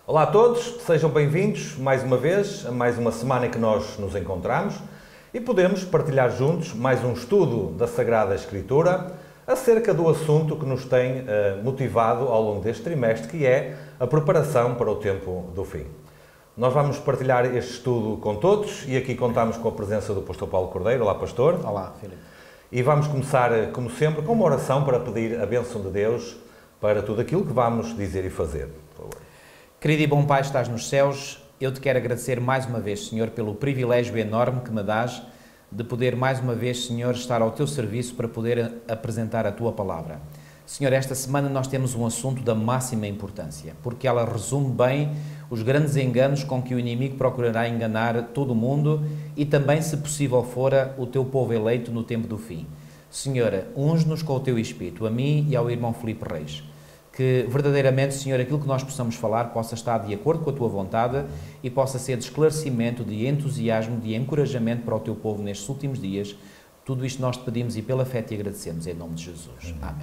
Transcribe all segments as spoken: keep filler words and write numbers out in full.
Olá a todos, sejam bem-vindos mais uma vez a mais uma semana em que nós nos encontramos e podemos partilhar juntos mais um estudo da Sagrada Escritura acerca do assunto que nos tem uh, motivado ao longo deste trimestre, que é a preparação para o tempo do fim. Nós vamos partilhar este estudo com todos e aqui contamos com a presença do pastor Paulo Cordeiro. Olá, pastor. Olá, Filipe. E vamos começar, como sempre, com uma oração para pedir a bênção de Deus para tudo aquilo que vamos dizer e fazer. Por favor. Querido e bom Pai, estás nos céus, eu te quero agradecer mais uma vez, Senhor, pelo privilégio enorme que me dás de poder mais uma vez, Senhor, estar ao teu serviço para poder apresentar a tua palavra. Senhor, esta semana nós temos um assunto da máxima importância, porque ela resume bem os grandes enganos com que o inimigo procurará enganar todo o mundo e também, se possível fora, o teu povo eleito no tempo do fim. Senhor, unge-nos com o teu Espírito, a mim e ao irmão Filipe Reis. Que verdadeiramente, Senhor, aquilo que nós possamos falar possa estar de acordo com a Tua vontade e possa ser de esclarecimento, de entusiasmo, de encorajamento para o Teu povo nestes últimos dias. Tudo isto nós te pedimos e pela fé te agradecemos, em nome de Jesus. Amém.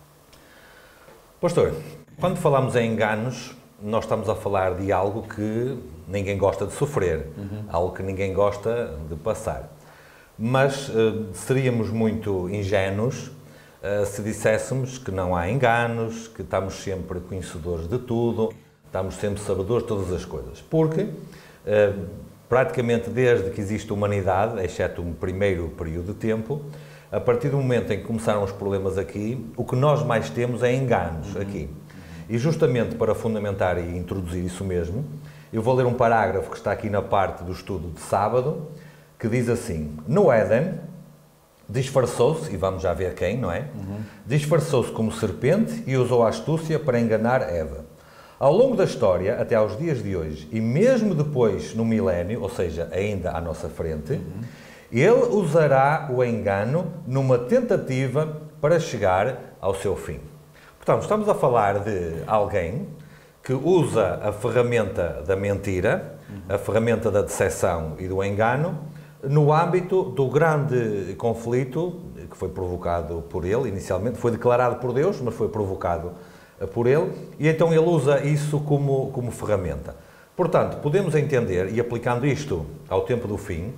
Pastor, quando falamos em enganos, nós estamos a falar de algo que ninguém gosta de sofrer, uhum. algo que ninguém gosta de passar. Mas uh, seríamos muito ingênuos Uh, se disséssemos que não há enganos, que estamos sempre conhecedores de tudo, estamos sempre sabedores de todas as coisas. Porque, uh, praticamente desde que existe humanidade, exceto um primeiro período de tempo, a partir do momento em que começaram os problemas aqui, o que nós mais temos é enganos uhum. aqui. E justamente para fundamentar e introduzir isso mesmo, eu vou ler um parágrafo que está aqui na parte do estudo de sábado, que diz assim: no Éden, disfarçou-se, e vamos já ver quem, não é? Uhum. Disfarçou-se como serpente e usou a astúcia para enganar Eva. Ao longo da história, até aos dias de hoje, e mesmo depois no milénio, ou seja, ainda à nossa frente, uhum. ele usará o engano numa tentativa para chegar ao seu fim. Portanto, estamos a falar de alguém que usa a ferramenta da mentira, uhum. a ferramenta da decepção e do engano, no âmbito do grande conflito que foi provocado por ele, inicialmente, foi declarado por Deus, mas foi provocado por ele, e então ele usa isso como, como ferramenta. Portanto, podemos entender, e aplicando isto ao tempo do fim,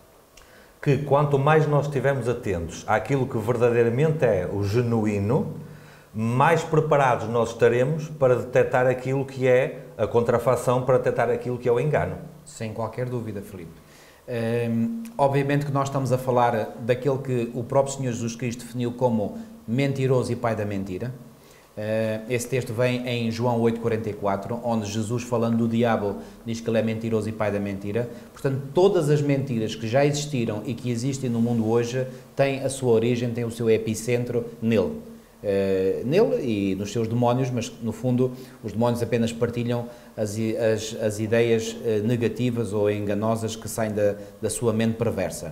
que quanto mais nós estivermos atentos àquilo que verdadeiramente é o genuíno, mais preparados nós estaremos para detectar aquilo que é a contrafação, para detectar aquilo que é o engano. Sem qualquer dúvida, Filipe. Um, obviamente que nós estamos a falar daquele que o próprio Senhor Jesus Cristo definiu como mentiroso e pai da mentira. Uh, esse texto vem em João oito, quarenta e quatro, onde Jesus, falando do diabo, diz que ele é mentiroso e pai da mentira. Portanto, todas as mentiras que já existiram e que existem no mundo hoje têm a sua origem, têm o seu epicentro nele. Uh, nele e nos seus demónios, mas no fundo os demónios apenas partilham as, as, as ideias uh, negativas ou enganosas que saem da, da sua mente perversa.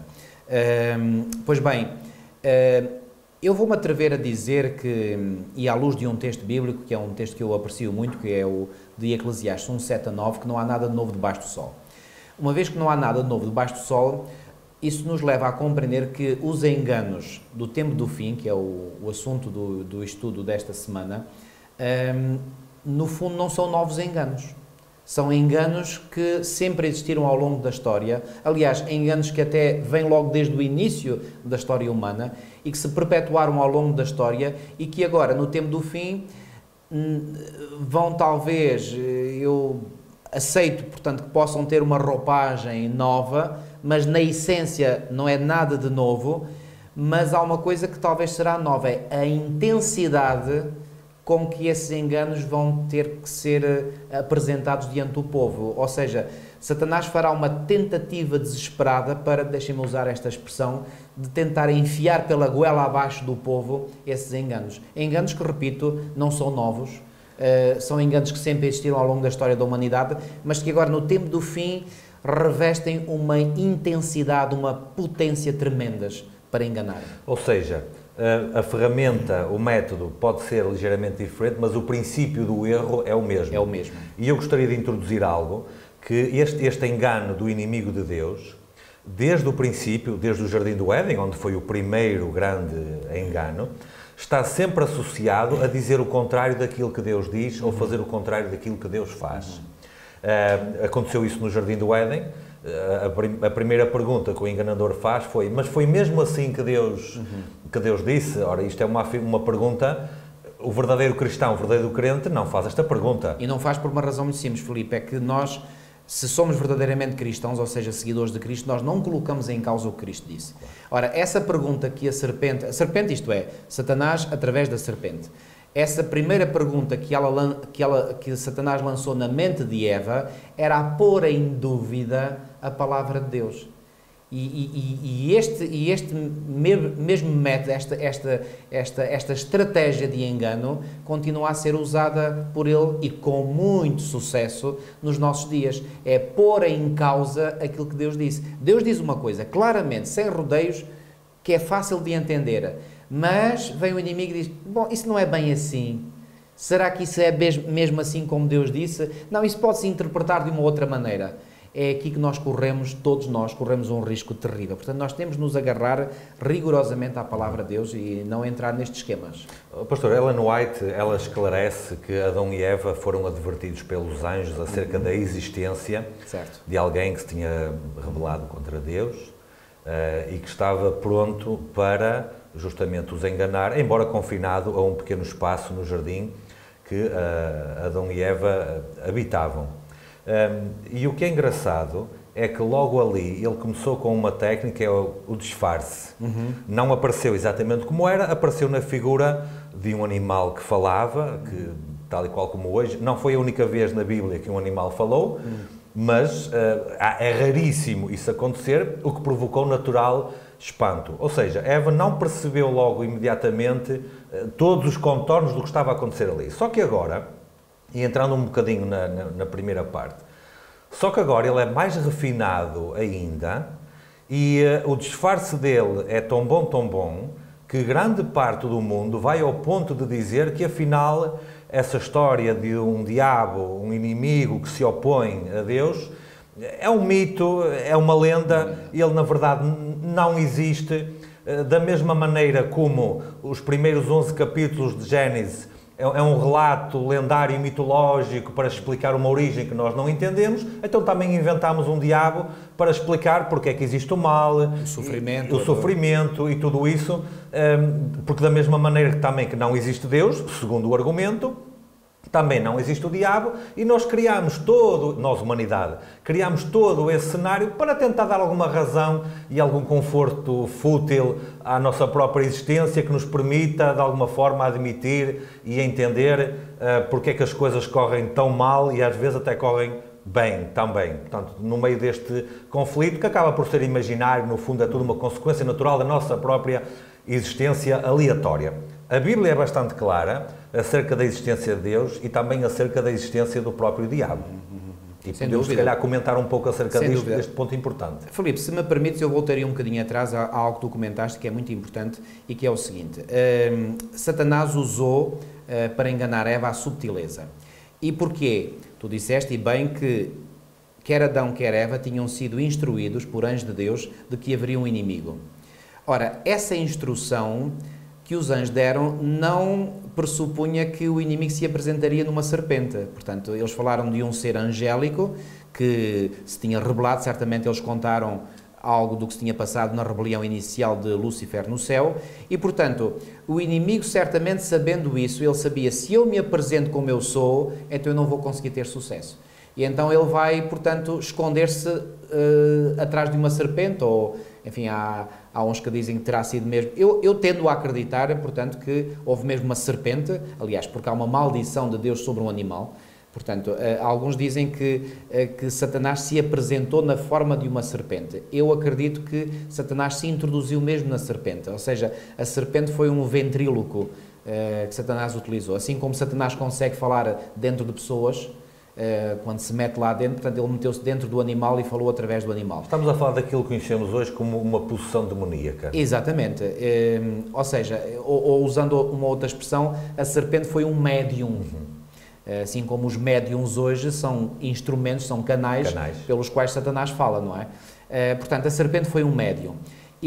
Uh, pois bem, uh, eu vou-me atrever a dizer que, e à luz de um texto bíblico, que é um texto que eu aprecio muito, que é o de Eclesiastes um, sete a nove, que não há nada de novo debaixo do sol. Uma vez que não há nada de novo debaixo do sol, isso nos leva a compreender que os enganos do tempo do fim, que é o, o assunto do, do estudo desta semana, um, no fundo não são novos enganos. São enganos que sempre existiram ao longo da história, aliás, enganos que até vêm logo desde o início da história humana e que se perpetuaram ao longo da história e que agora, no tempo do fim, vão talvez, eu aceito, portanto, que possam ter uma roupagem nova, mas na essência não é nada de novo, mas há uma coisa que talvez será nova, é a intensidade com que esses enganos vão ter que ser apresentados diante do povo. Ou seja, Satanás fará uma tentativa desesperada para, deixem-me usar esta expressão, de tentar enfiar pela goela abaixo do povo esses enganos. Enganos que, repito, não são novos, uh, são enganos que sempre existiram ao longo da história da humanidade, mas que agora, no tempo do fim, revestem uma intensidade, uma potência tremendas para enganar. Ou seja, a, a ferramenta, o método pode ser ligeiramente diferente, mas o princípio do erro é o mesmo. É o mesmo. E eu gostaria de introduzir algo, que este, este engano do inimigo de Deus, desde o princípio, desde o Jardim do Éden, onde foi o primeiro grande engano, está sempre associado a dizer o contrário daquilo que Deus diz ou fazer o contrário daquilo que Deus faz. Uh, aconteceu isso no Jardim do Éden. Uh, a, prim a primeira pergunta que o enganador faz foi: mas foi mesmo assim que Deus, uhum. que Deus disse? Ora, isto é uma, uma pergunta. O verdadeiro cristão, o verdadeiro crente, não faz esta pergunta. E não faz por uma razão muito simples, Filipe, é que nós, se somos verdadeiramente cristãos, ou seja, seguidores de Cristo, nós não colocamos em causa o que Cristo disse. Ora, essa pergunta que a serpente, a serpente isto é, Satanás através da serpente, essa primeira pergunta que, ela, que, ela, que Satanás lançou na mente de Eva era a pôr em dúvida a palavra de Deus. E, e, e, este, e este mesmo método, esta, esta, esta, esta estratégia de engano, continua a ser usada por ele e com muito sucesso nos nossos dias. É pôr em causa aquilo que Deus disse. Deus diz uma coisa, claramente, sem rodeios, que é fácil de entender. Mas vem o inimigo e diz, bom, isso não é bem assim. Será que isso é mesmo assim como Deus disse? Não, isso pode-se interpretar de uma outra maneira. É aqui que nós corremos, todos nós, corremos um risco terrível. Portanto, nós temos de nos agarrar rigorosamente à palavra de Deus e não entrar nestes esquemas. Pastor, Ellen White, ela esclarece que Adão e Eva foram advertidos pelos anjos acerca uhum. da existência certo. de alguém que se tinha rebelado contra Deus uh, e que estava pronto para justamente os enganar, embora confinado a um pequeno espaço no jardim que uh, Adão e Eva habitavam. Um, e o que é engraçado é que logo ali ele começou com uma técnica, é o, o disfarce. Uhum. Não apareceu exatamente como era, apareceu na figura de um animal que falava, que, tal e qual como hoje. Não foi a única vez na Bíblia que um animal falou, uhum. mas uh, é raríssimo isso acontecer, o que provocou natural espanto. Ou seja, Eva não percebeu logo imediatamente uh, todos os contornos do que estava a acontecer ali. Só que agora, e entrando um bocadinho na, na, na primeira parte, só que agora ele é mais refinado ainda e uh, o disfarce dele é tão bom, tão bom, que grande parte do mundo vai ao ponto de dizer que afinal essa história de um diabo, um inimigo que se opõe a Deus, é um mito, é uma lenda, ele na verdade não existe, uh, da mesma maneira como os primeiros onze capítulos de Gênesis é um relato lendário e mitológico para explicar uma origem que nós não entendemos, então também inventámos um diabo para explicar porque é que existe o mal, o sofrimento, e, o sofrimento e tudo isso, porque da mesma maneira que também que não existe Deus, segundo o argumento, também não existe o diabo, e nós criamos todo, nós humanidade, criamos todo esse cenário para tentar dar alguma razão e algum conforto fútil à nossa própria existência que nos permita, de alguma forma, admitir e entender uh, porque é que as coisas correm tão mal e às vezes até correm bem, também. Portanto, no meio deste conflito, que acaba por ser imaginário, no fundo é tudo uma consequência natural da nossa própria existência aleatória. A Bíblia é bastante clara acerca da existência de Deus e também acerca da existência do próprio diabo. E sem podemos, dúvida. se calhar, comentar um pouco acerca deste, deste ponto importante. Filipe, se me permites, eu voltaria um bocadinho atrás a, a algo que tu comentaste que é muito importante e que é o seguinte. Uh, Satanás usou uh, para enganar Eva a subtileza. E porquê? Tu disseste, e bem, que quer Adão, quer Eva tinham sido instruídos por anjos de Deus de que haveria um inimigo. Ora, essa instrução que os anjos deram não pressupunha que o inimigo se apresentaria numa serpente. Portanto, eles falaram de um ser angélico que se tinha rebelado, certamente eles contaram algo do que se tinha passado na rebelião inicial de Lúcifer no céu, e, portanto, o inimigo, certamente, sabendo isso, ele sabia, se eu me apresento como eu sou, então eu não vou conseguir ter sucesso. E então ele vai, portanto, esconder-se uh, atrás de uma serpente, ou, enfim, há, há uns que dizem que terá sido mesmo... Eu, eu tendo a acreditar, portanto, que houve mesmo uma serpente, aliás, porque há uma maldição de Deus sobre um animal. Portanto, uh, alguns dizem que, uh, que Satanás se apresentou na forma de uma serpente. Eu acredito que Satanás se introduziu mesmo na serpente, ou seja, a serpente foi um ventríloco uh, que Satanás utilizou. Assim como Satanás consegue falar dentro de pessoas, Uh, quando se mete lá dentro, portanto ele meteu-se dentro do animal e falou através do animal. Estamos a falar daquilo que conhecemos hoje como uma possessão demoníaca. Exatamente, uh, ou seja, ou, ou usando uma outra expressão, a serpente foi um médium, uhum. uh, assim como os médiums hoje são instrumentos, são canais, canais pelos quais Satanás fala, não é? Uh, portanto, a serpente foi um médium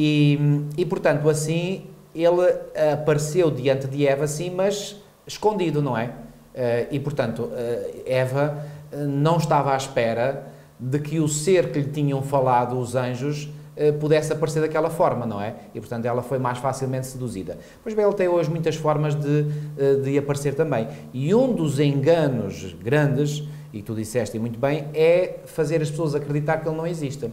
e, e portanto assim ele apareceu diante de Eva, sim, mas escondido, não é? Uh, e, portanto, uh, Eva não estava à espera de que o ser que lhe tinham falado os anjos pudesse aparecer daquela forma, não é? E, portanto, ela foi mais facilmente seduzida. Pois bem, ele tem hoje muitas formas de, de aparecer também. E um dos enganos grandes, e tu disseste muito bem, é fazer as pessoas acreditar que ele não existe.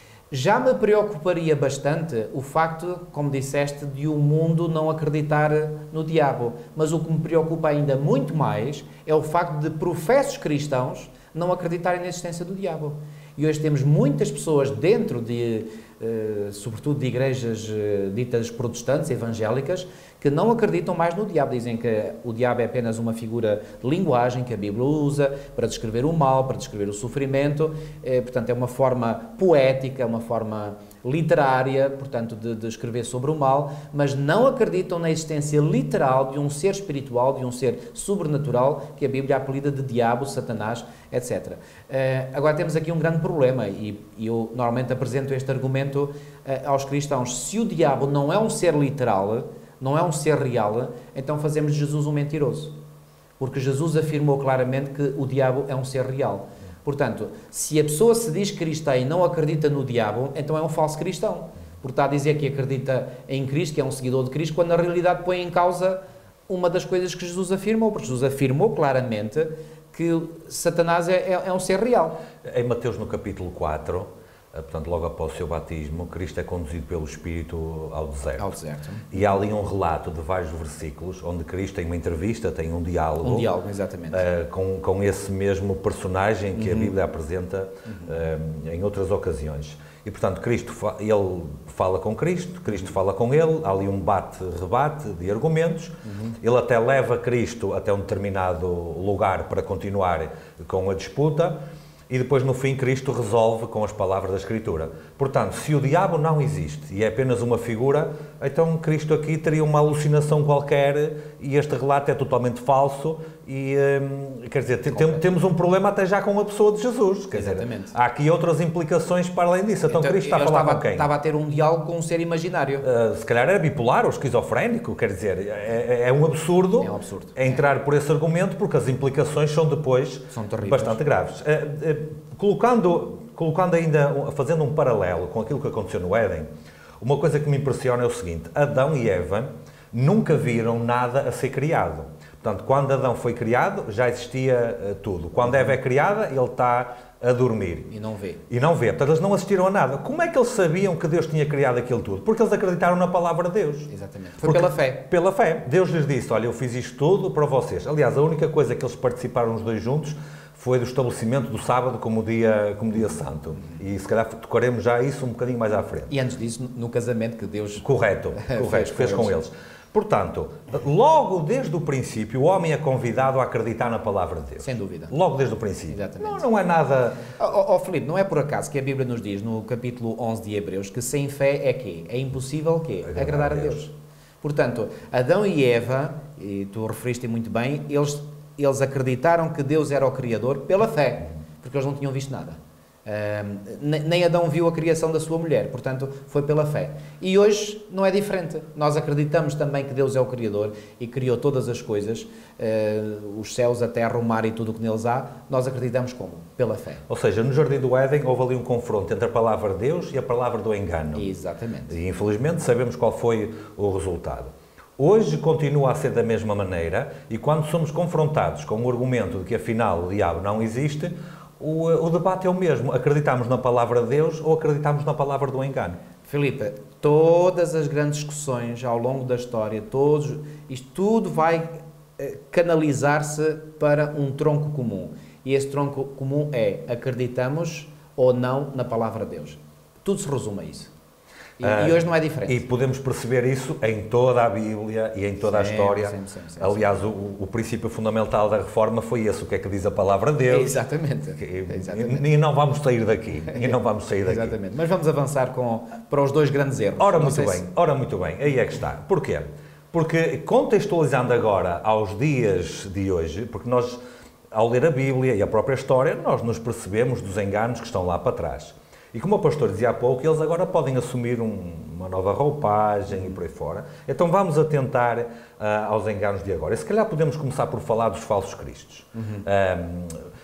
Já me preocuparia bastante o facto, como disseste, de o mundo não acreditar no diabo. Mas o que me preocupa ainda muito mais é o facto de professos cristãos não acreditarem na existência do diabo. E hoje temos muitas pessoas dentro de, eh, sobretudo de igrejas eh, ditas protestantes, evangélicas, que não acreditam mais no diabo. Dizem que o diabo é apenas uma figura de linguagem que a Bíblia usa para descrever o mal, para descrever o sofrimento. Eh, portanto, é uma forma poética, uma forma literária, portanto, de, de escrever sobre o mal, mas não acreditam na existência literal de um ser espiritual, de um ser sobrenatural, que a Bíblia apelida de diabo, Satanás, etcétera. Uh, agora temos aqui um grande problema, e, e eu normalmente apresento este argumento uh, aos cristãos. Se o diabo não é um ser literal, não é um ser real, então fazemos de Jesus um mentiroso. Porque Jesus afirmou claramente que o diabo é um ser real. Portanto, se a pessoa se diz cristã e não acredita no diabo, então é um falso cristão. Porque está a dizer que acredita em Cristo, que é um seguidor de Cristo, quando na realidade põe em causa uma das coisas que Jesus afirmou. Porque Jesus afirmou claramente que Satanás é, é, é um ser real. Em Mateus, no capítulo quatro, portanto, logo após o seu batismo, Cristo é conduzido pelo Espírito ao deserto. Ao deserto. E há ali um relato de vários versículos, onde Cristo tem uma entrevista, tem um diálogo. Um diálogo, exatamente. Uh, com, com esse mesmo personagem que uhum. a Bíblia apresenta uhum. uh, em outras ocasiões. E, portanto, Cristo, ele fala com Cristo, Cristo fala com ele, há ali um bate-rebate de argumentos, uhum. ele até leva Cristo até um determinado lugar para continuar com a disputa, e depois, no fim, Cristo resolve com as palavras da Escritura. Portanto, se o diabo não existe e é apenas uma figura, então Cristo aqui teria uma alucinação qualquer e este relato é totalmente falso e, hum, quer dizer, tem, temos um problema até já com a pessoa de Jesus. Quer Exatamente. Dizer, há aqui outras implicações para além disso. Então, então Cristo está a falar estava, com quem? Estava a ter um diálogo com um ser imaginário. Uh, se calhar era bipolar ou esquizofrénico, quer dizer, é, é um absurdo, é um absurdo entrar é. por esse argumento, porque as implicações são depois são bastante graves. Uh, uh, colocando, colocando ainda, fazendo um paralelo com aquilo que aconteceu no Éden, uma coisa que me impressiona é o seguinte: Adão e Eva nunca viram nada a ser criado. Portanto, quando Adão foi criado, já existia uh, tudo. Quando Eva é criada, ele está a dormir. E não vê. E não vê. Portanto, eles não assistiram a nada. Como é que eles sabiam que Deus tinha criado aquilo tudo? Porque eles acreditaram na palavra de Deus. Exatamente. Foi Porque, pela fé. Pela fé. Deus lhes disse: olha, eu fiz isto tudo para vocês. Aliás, a única coisa que eles participaram os dois juntos foi do estabelecimento do sábado como dia, como dia santo. E se calhar tocaremos já isso um bocadinho mais à frente. E antes disso, no casamento que Deus... Correto, correto fez, fez com eles. Portanto, logo desde o princípio, o homem é convidado a acreditar na palavra de Deus. Sem dúvida. Logo desde o princípio. Exatamente. Não, não é nada... Ó oh, oh, Filipe, não é por acaso que a Bíblia nos diz, no capítulo onze de Hebreus, que sem fé é quê? É impossível o quê? Agradar, Agradar a Deus. Deus. Portanto, Adão e Eva, e tu referiste muito bem, eles... Eles acreditaram que Deus era o Criador pela fé, porque eles não tinham visto nada. Um, nem Adão viu a criação da sua mulher, portanto, foi pela fé. E hoje não é diferente. Nós acreditamos também que Deus é o Criador e criou todas as coisas, uh, os céus, a terra, o mar e tudo o que neles há. Nós acreditamos como? Pela fé. Ou seja, no Jardim do Éden houve ali um confronto entre a palavra de Deus e a palavra do engano. Exatamente. E infelizmente sabemos qual foi o resultado. Hoje continua a ser da mesma maneira e quando somos confrontados com o argumento de que afinal o diabo não existe, o, o debate é o mesmo. Acreditamos na palavra de Deus ou acreditamos na palavra do engano? Filipe, todas as grandes discussões ao longo da história, todos, isto tudo vai canalizar-se para um tronco comum. E esse tronco comum é: acreditamos ou não na palavra de Deus. Tudo se resume a isso. E, uh, e hoje não é diferente. E podemos perceber isso em toda a Bíblia e em toda sempre, a história. Sempre, sempre, sempre, Aliás, o, o princípio fundamental da reforma foi esse, o que é que diz a palavra de Deus. Exatamente. Que, Exatamente. E, e não vamos sair daqui. E não vamos sair daqui. Exatamente. Mas vamos avançar com, para os dois grandes erros. Ora, muito bem. Se... Ora, muito bem. Aí é que está. Porquê? Porque, contextualizando agora aos dias de hoje, porque nós, ao ler a Bíblia e a própria história, nós nos percebemos dos enganos que estão lá para trás. E como o pastor dizia há pouco, eles agora podem assumir um, uma nova roupagem e por aí fora. Então vamos atentar uh, aos enganos de agora. E se calhar podemos começar por falar dos falsos cristos. Uhum. Um,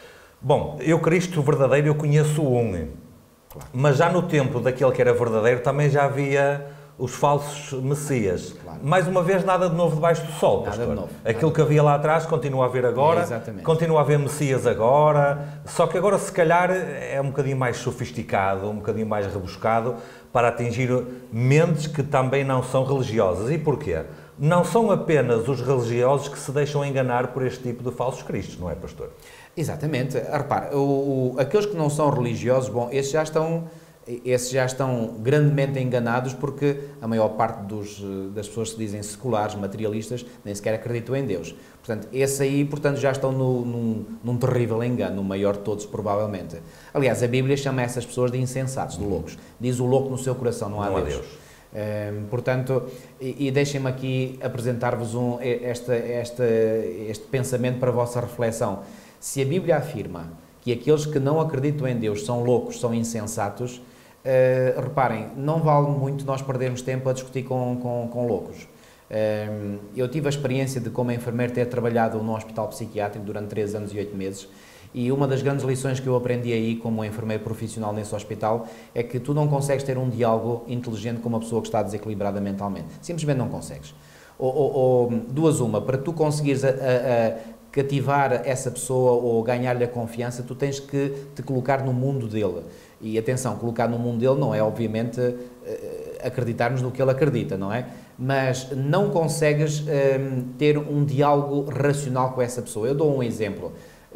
Bom, eu Cristo verdadeiro eu conheço um, claro. Mas já no tempo daquele que era verdadeiro também já havia os falsos messias. Claro. Mais uma vez, nada de novo debaixo do sol, nada pastor. De novo, Aquilo que havia lá atrás continua a haver agora, é, continua a haver messias agora, só que agora se calhar é um bocadinho mais sofisticado, um bocadinho mais rebuscado para atingir mentes que também não são religiosas. E porquê? Não são apenas os religiosos que se deixam enganar por este tipo de falsos cristos, não é, pastor? Exatamente. Repara, o, o, aqueles que não são religiosos, bom, esses já estão... Esses já estão grandemente enganados porque a maior parte dos, das pessoas que se dizem seculares, materialistas, nem sequer acreditam em Deus. Portanto, esses aí, portanto, já estão no, num, num terrível engano, o maior de todos, provavelmente. Aliás, a Bíblia chama essas pessoas de insensatos, de loucos. Diz o louco no seu coração, não há não Deus. Há Deus. Um, portanto, e, e deixem-me aqui apresentar-vos um, esta, esta, este pensamento para a vossa reflexão. Se a Bíblia afirma que aqueles que não acreditam em Deus são loucos, são insensatos, Uh, reparem, não vale muito nós perdermos tempo a discutir com, com, com loucos. Uh, eu tive a experiência de, como enfermeiro, ter trabalhado num hospital psiquiátrico durante três anos e oito meses e uma das grandes lições que eu aprendi aí como enfermeiro profissional nesse hospital é que tu não consegues ter um diálogo inteligente com uma pessoa que está desequilibrada mentalmente. Simplesmente não consegues. Ou, ou, ou duas uma, para tu conseguires a, a, a cativar essa pessoa ou ganhar-lhe a confiança, tu tens que te colocar no mundo dele. E atenção, colocar no mundo dele não é, obviamente, acreditarmos no que ele acredita, não é? Mas não consegues um, ter um diálogo racional com essa pessoa. Eu dou um exemplo.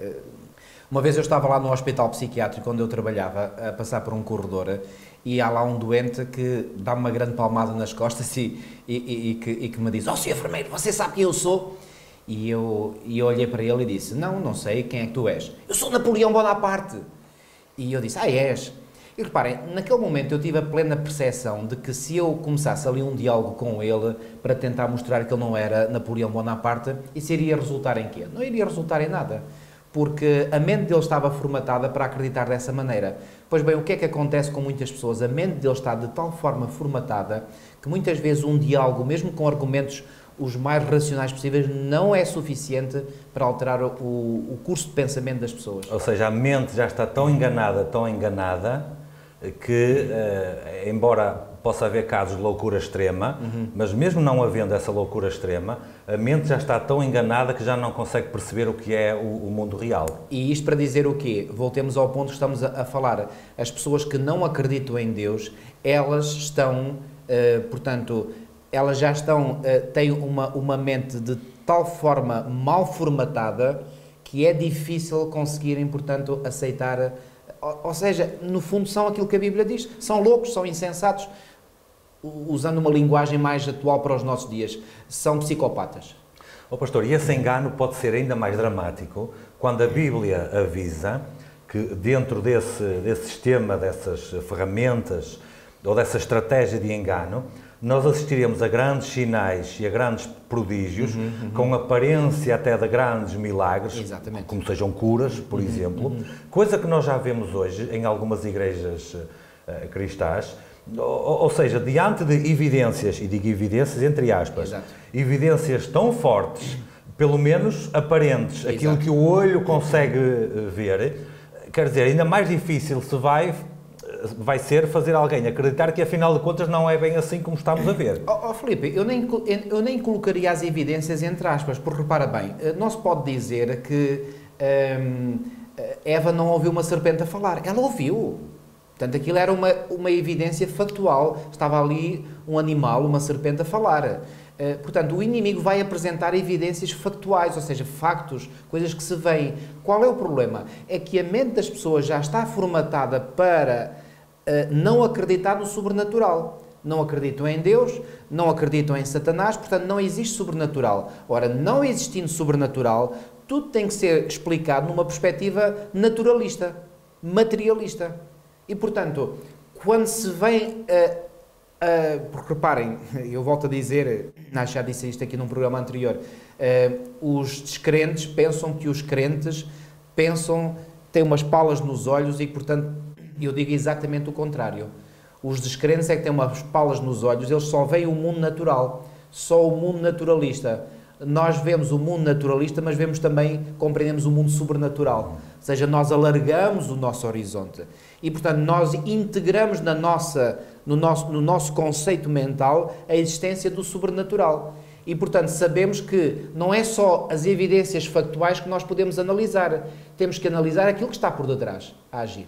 Uma vez eu estava lá no hospital psiquiátrico onde eu trabalhava, a passar por um corredor, e há lá um doente que dá-me uma grande palmada nas costas e, e, e, e, que, e que me diz: "Ó, senhor enfermeiro, você sabe quem eu sou?" E eu, e eu olhei para ele e disse: "Não, não sei, quem é que tu és?" "Eu sou Napoleão Bonaparte." E eu disse: "Ah, és?" E reparem, naquele momento eu tive a plena percepção de que se eu começasse ali um diálogo com ele para tentar mostrar que ele não era Napoleão Bonaparte, isso iria resultar em quê? Não iria resultar em nada, porque a mente dele estava formatada para acreditar dessa maneira. Pois bem, o que é que acontece com muitas pessoas? A mente dele está de tal forma formatada que muitas vezes um diálogo, mesmo com argumentos os mais racionais possíveis, não é suficiente para alterar o, o curso de pensamento das pessoas. Ou seja, a mente já está tão enganada, tão enganada, que, uh, embora possa haver casos de loucura extrema, uhum. mas mesmo não havendo essa loucura extrema, a mente já está tão enganada que já não consegue perceber o que é o, o mundo real. E isto para dizer o quê? Voltemos ao ponto que estamos a, a falar. As pessoas que não acreditam em Deus, elas estão, uh, portanto, elas já estão, uh, têm uma, uma mente de tal forma mal formatada que é difícil conseguirem, portanto, aceitar. Ou seja, no fundo são aquilo que a Bíblia diz, são loucos, são insensatos, usando uma linguagem mais atual para os nossos dias, são psicopatas. Ó oh, pastor, e esse engano pode ser ainda mais dramático quando a Bíblia avisa que dentro desse, desse sistema, dessas ferramentas ou dessa estratégia de engano, nós assistiremos a grandes sinais e a grandes prodígios, uhum, uhum. com aparência até de grandes milagres, Exatamente. Como sejam curas, por uhum, exemplo, uhum. coisa que nós já vemos hoje em algumas igrejas uh, cristãs, ou, ou seja, diante de evidências, e digo evidências entre aspas, Exato. evidências tão fortes, pelo menos aparentes, Exato. Aquilo que o olho consegue ver, quer dizer, ainda mais difícil se vai... vai ser fazer alguém acreditar que, afinal de contas, não é bem assim como estamos a ver. Oh, oh, Filipe, eu nem, eu nem colocaria as evidências entre aspas, porque repara bem, não se pode dizer que hum, Eva não ouviu uma serpente a falar. Ela ouviu. Portanto, aquilo era uma, uma evidência factual. Estava ali um animal, uma serpente a falar. Portanto, o inimigo vai apresentar evidências factuais, ou seja, factos, coisas que se veem. Qual é o problema? É que a mente das pessoas já está formatada para uh, não acreditar no sobrenatural. Não acreditam em Deus, não acreditam em Satanás, portanto não existe sobrenatural. Ora, não existindo sobrenatural, tudo tem que ser explicado numa perspectiva naturalista, materialista. E, portanto, quando se vem... Uh, Uh, porque reparem, eu volto a dizer, acho que já disse isto aqui num programa anterior, uh, os descrentes pensam que os crentes pensam, têm umas palas nos olhos e, portanto, eu digo exatamente o contrário. Os descrentes é que têm umas palas nos olhos, eles só veem o mundo natural, só o mundo naturalista. Nós vemos o mundo naturalista, mas vemos também, compreendemos o mundo sobrenatural. Ou seja, nós alargamos o nosso horizonte. E, portanto, nós integramos na nossa, no, nosso, no nosso conceito mental a existência do sobrenatural. E, portanto, sabemos que não é só as evidências factuais que nós podemos analisar. Temos que analisar aquilo que está por detrás a agir.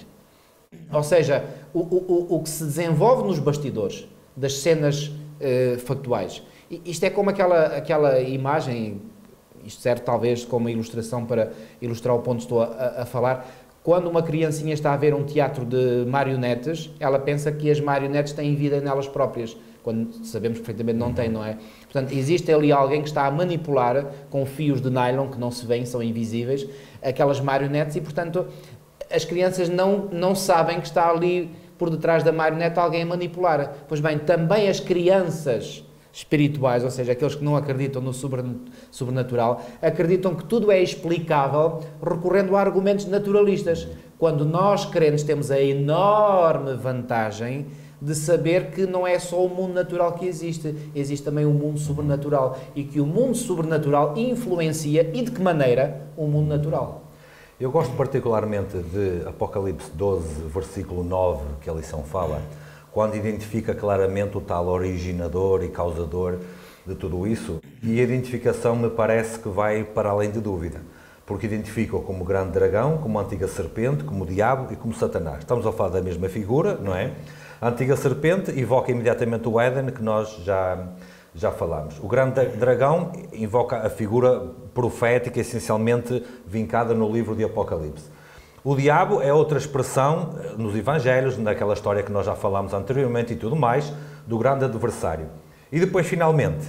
Ou seja, o, o, o que se desenvolve nos bastidores das cenas eh, factuais. E isto é como aquela, aquela imagem, isto serve talvez como ilustração para ilustrar o ponto que estou a, a falar. Quando uma criancinha está a ver um teatro de marionetes, ela pensa que as marionetes têm vida nelas próprias, quando sabemos perfeitamente não têm, não é? Portanto, existe ali alguém que está a manipular com fios de nylon que não se veem, são invisíveis, aquelas marionetes e, portanto, as crianças não, não sabem que está ali por detrás da marionete alguém a manipular. Pois bem, também as crianças espirituais, ou seja, aqueles que não acreditam no sobrenatural, acreditam que tudo é explicável recorrendo a argumentos naturalistas, quando nós crentes temos a enorme vantagem de saber que não é só o mundo natural que existe, existe também o mundo sobrenatural e que o mundo sobrenatural influencia, e de que maneira, o mundo natural. Eu gosto particularmente de Apocalipse doze, versículo nove, que a lição fala, quando identifica claramente o tal originador e causador de tudo isso. E a identificação me parece que vai para além de dúvida, porque identifica-o como grande dragão, como antiga serpente, como diabo e como Satanás. Estamos a falar da mesma figura, não é? A antiga serpente evoca imediatamente o Éden, que nós já, já falámos. O grande dragão invoca a figura profética, essencialmente vincada no livro de Apocalipse. O diabo é outra expressão nos Evangelhos, naquela história que nós já falámos anteriormente e tudo mais, do grande adversário. E depois, finalmente,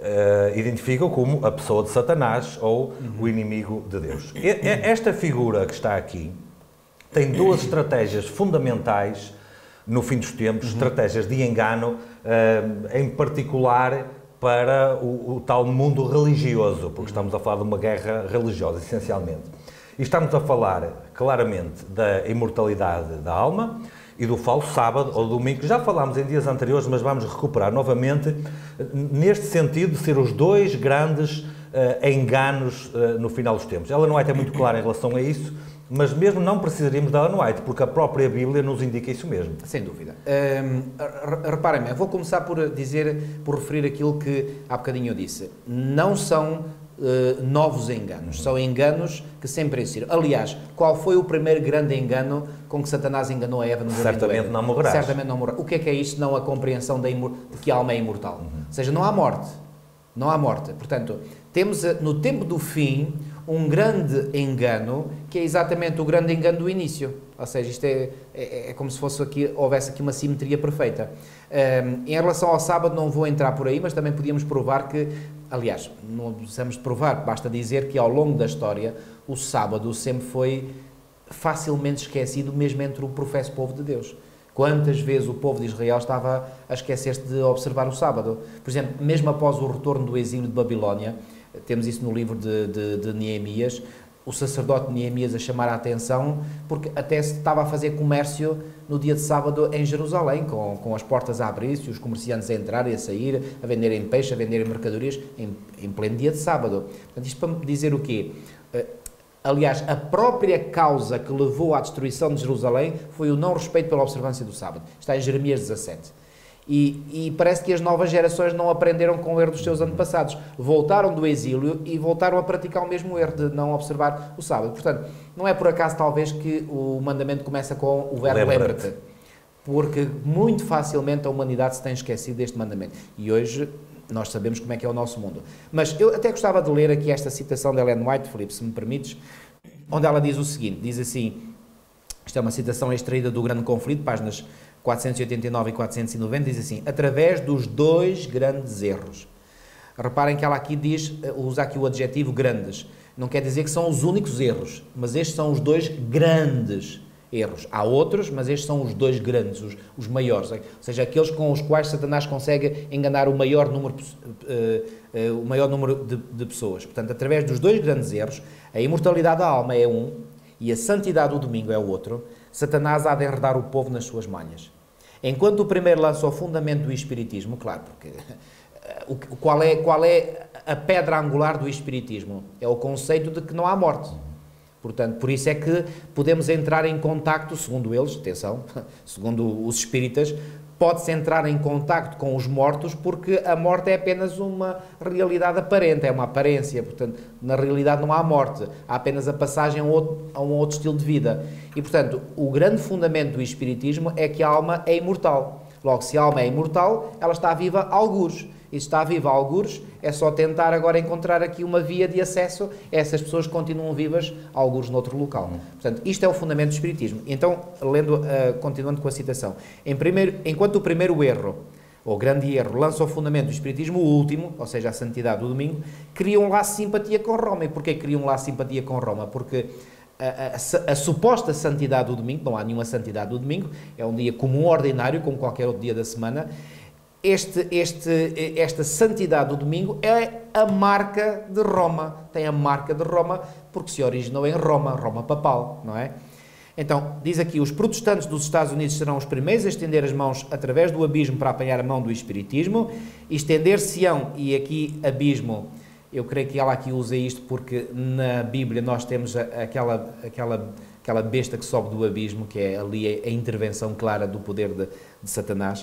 uh, identifica-o como a pessoa de Satanás ou uhum. o inimigo de Deus. E, esta figura que está aqui tem duas estratégias fundamentais no fim dos tempos, uhum. estratégias de engano, uh, em particular para o, o tal mundo religioso, porque estamos a falar de uma guerra religiosa, essencialmente. E estamos a falar, claramente, da imortalidade da alma e do falso sábado ou domingo, que já falámos em dias anteriores, mas vamos recuperar novamente, neste sentido de ser os dois grandes uh, enganos uh, no final dos tempos. Ela não é até muito clara em relação a isso, mas mesmo não precisaríamos da Ellen White, porque a própria Bíblia nos indica isso mesmo. Sem dúvida. Hum, reparem-me, eu vou começar por dizer, por referir aquilo que há bocadinho eu disse. Não são uh, novos enganos, são enganos que sempre existiram. Aliás, qual foi o primeiro grande engano com que Satanás enganou a Eva no jardim do Éden? Certamente não morrerás. Certamente não morrerás. O que é que é isto, não a compreensão de que a alma é imortal? Uhum. Ou seja, não há morte. Não há morte. Portanto, temos no tempo do fim um grande engano, que é exatamente o grande engano do início. Ou seja, isto é, é, é como se fosse aqui, houvesse aqui uma simetria perfeita. Um, em relação ao sábado, não vou entrar por aí, mas também podíamos provar que, aliás, não precisamos de provar, basta dizer que ao longo da história, o sábado sempre foi facilmente esquecido, mesmo entre o professo povo de Deus. Quantas vezes o povo de Israel estava a esquecer-se de observar o sábado? Por exemplo, mesmo após o retorno do exílio de Babilónia, temos isso no livro de, de, de Neemias, o sacerdote Neemias a chamar a atenção, porque até se estava a fazer comércio no dia de sábado em Jerusalém, com, com as portas a abrir-se, os comerciantes a entrar e a sair, a venderem peixe, a venderem mercadorias, em, em pleno dia de sábado. Portanto, isto para dizer o quê? Aliás, a própria causa que levou à destruição de Jerusalém foi o não respeito pela observância do sábado. Está em Jeremias dezassete. E, e parece que as novas gerações não aprenderam com o erro dos seus antepassados. Voltaram do exílio e voltaram a praticar o mesmo erro de não observar o sábado. Portanto, não é por acaso talvez que o mandamento começa com o verbo lembra-te. Lembra-te. Porque muito facilmente a humanidade se tem esquecido deste mandamento. E hoje nós sabemos como é que é o nosso mundo. Mas eu até gostava de ler aqui esta citação de Ellen White, Filipe, se me permites, onde ela diz o seguinte, diz assim, isto é uma citação extraída do Grande Conflito, páginas quatrocentos e oitenta e nove e quatrocentos e noventa, diz assim, através dos dois grandes erros. Reparem que ela aqui diz, usa aqui o adjetivo grandes. Não quer dizer que são os únicos erros, mas estes são os dois grandes erros. Há outros, mas estes são os dois grandes, os, os maiores. Ou seja, aqueles com os quais Satanás consegue enganar o maior número, uh, uh, o maior número de, de pessoas. Portanto, através dos dois grandes erros, a imortalidade da alma é um e a santidade do domingo é o outro, Satanás há de enredar o povo nas suas manhas. Enquanto o primeiro lança o fundamento do espiritismo, claro, porque uh, o, qual, é, qual é a pedra angular do espiritismo? É o conceito de que não há morte. Portanto, por isso é que podemos entrar em contacto, segundo eles, atenção, segundo os espíritas, pode-se entrar em contacto com os mortos porque a morte é apenas uma realidade aparente, é uma aparência, portanto, na realidade não há morte, há apenas a passagem a um outro, a um outro estilo de vida. E, portanto, o grande fundamento do espiritismo é que a alma é imortal. Logo, se a alma é imortal, ela está viva a algures. E se está viva a algures, é só tentar agora encontrar aqui uma via de acesso a essas pessoas que continuam vivas a algures noutro local. Portanto, isto é o fundamento do espiritismo. Então, lendo, uh, continuando com a citação, em primeiro, enquanto o primeiro erro, ou grande erro, lança o fundamento do espiritismo, o último, ou seja, a santidade do domingo, cria um laço de simpatia com Roma. E porquê cria um laço de simpatia com Roma? Porque a, a, a, a suposta santidade do domingo, não há nenhuma santidade do domingo, é um dia comum, ordinário, como qualquer outro dia da semana. Este, este, esta santidade do domingo é a marca de Roma, tem a marca de Roma porque se originou em Roma, Roma papal, não é? Então, diz aqui, os protestantes dos Estados Unidos serão os primeiros a estender as mãos através do abismo para apanhar a mão do espiritismo, estender-se-ão, e aqui abismo, eu creio que ela aqui usa isto porque na Bíblia nós temos aquela, aquela, aquela besta que sobe do abismo, que é ali a, a intervenção clara do poder de, de Satanás.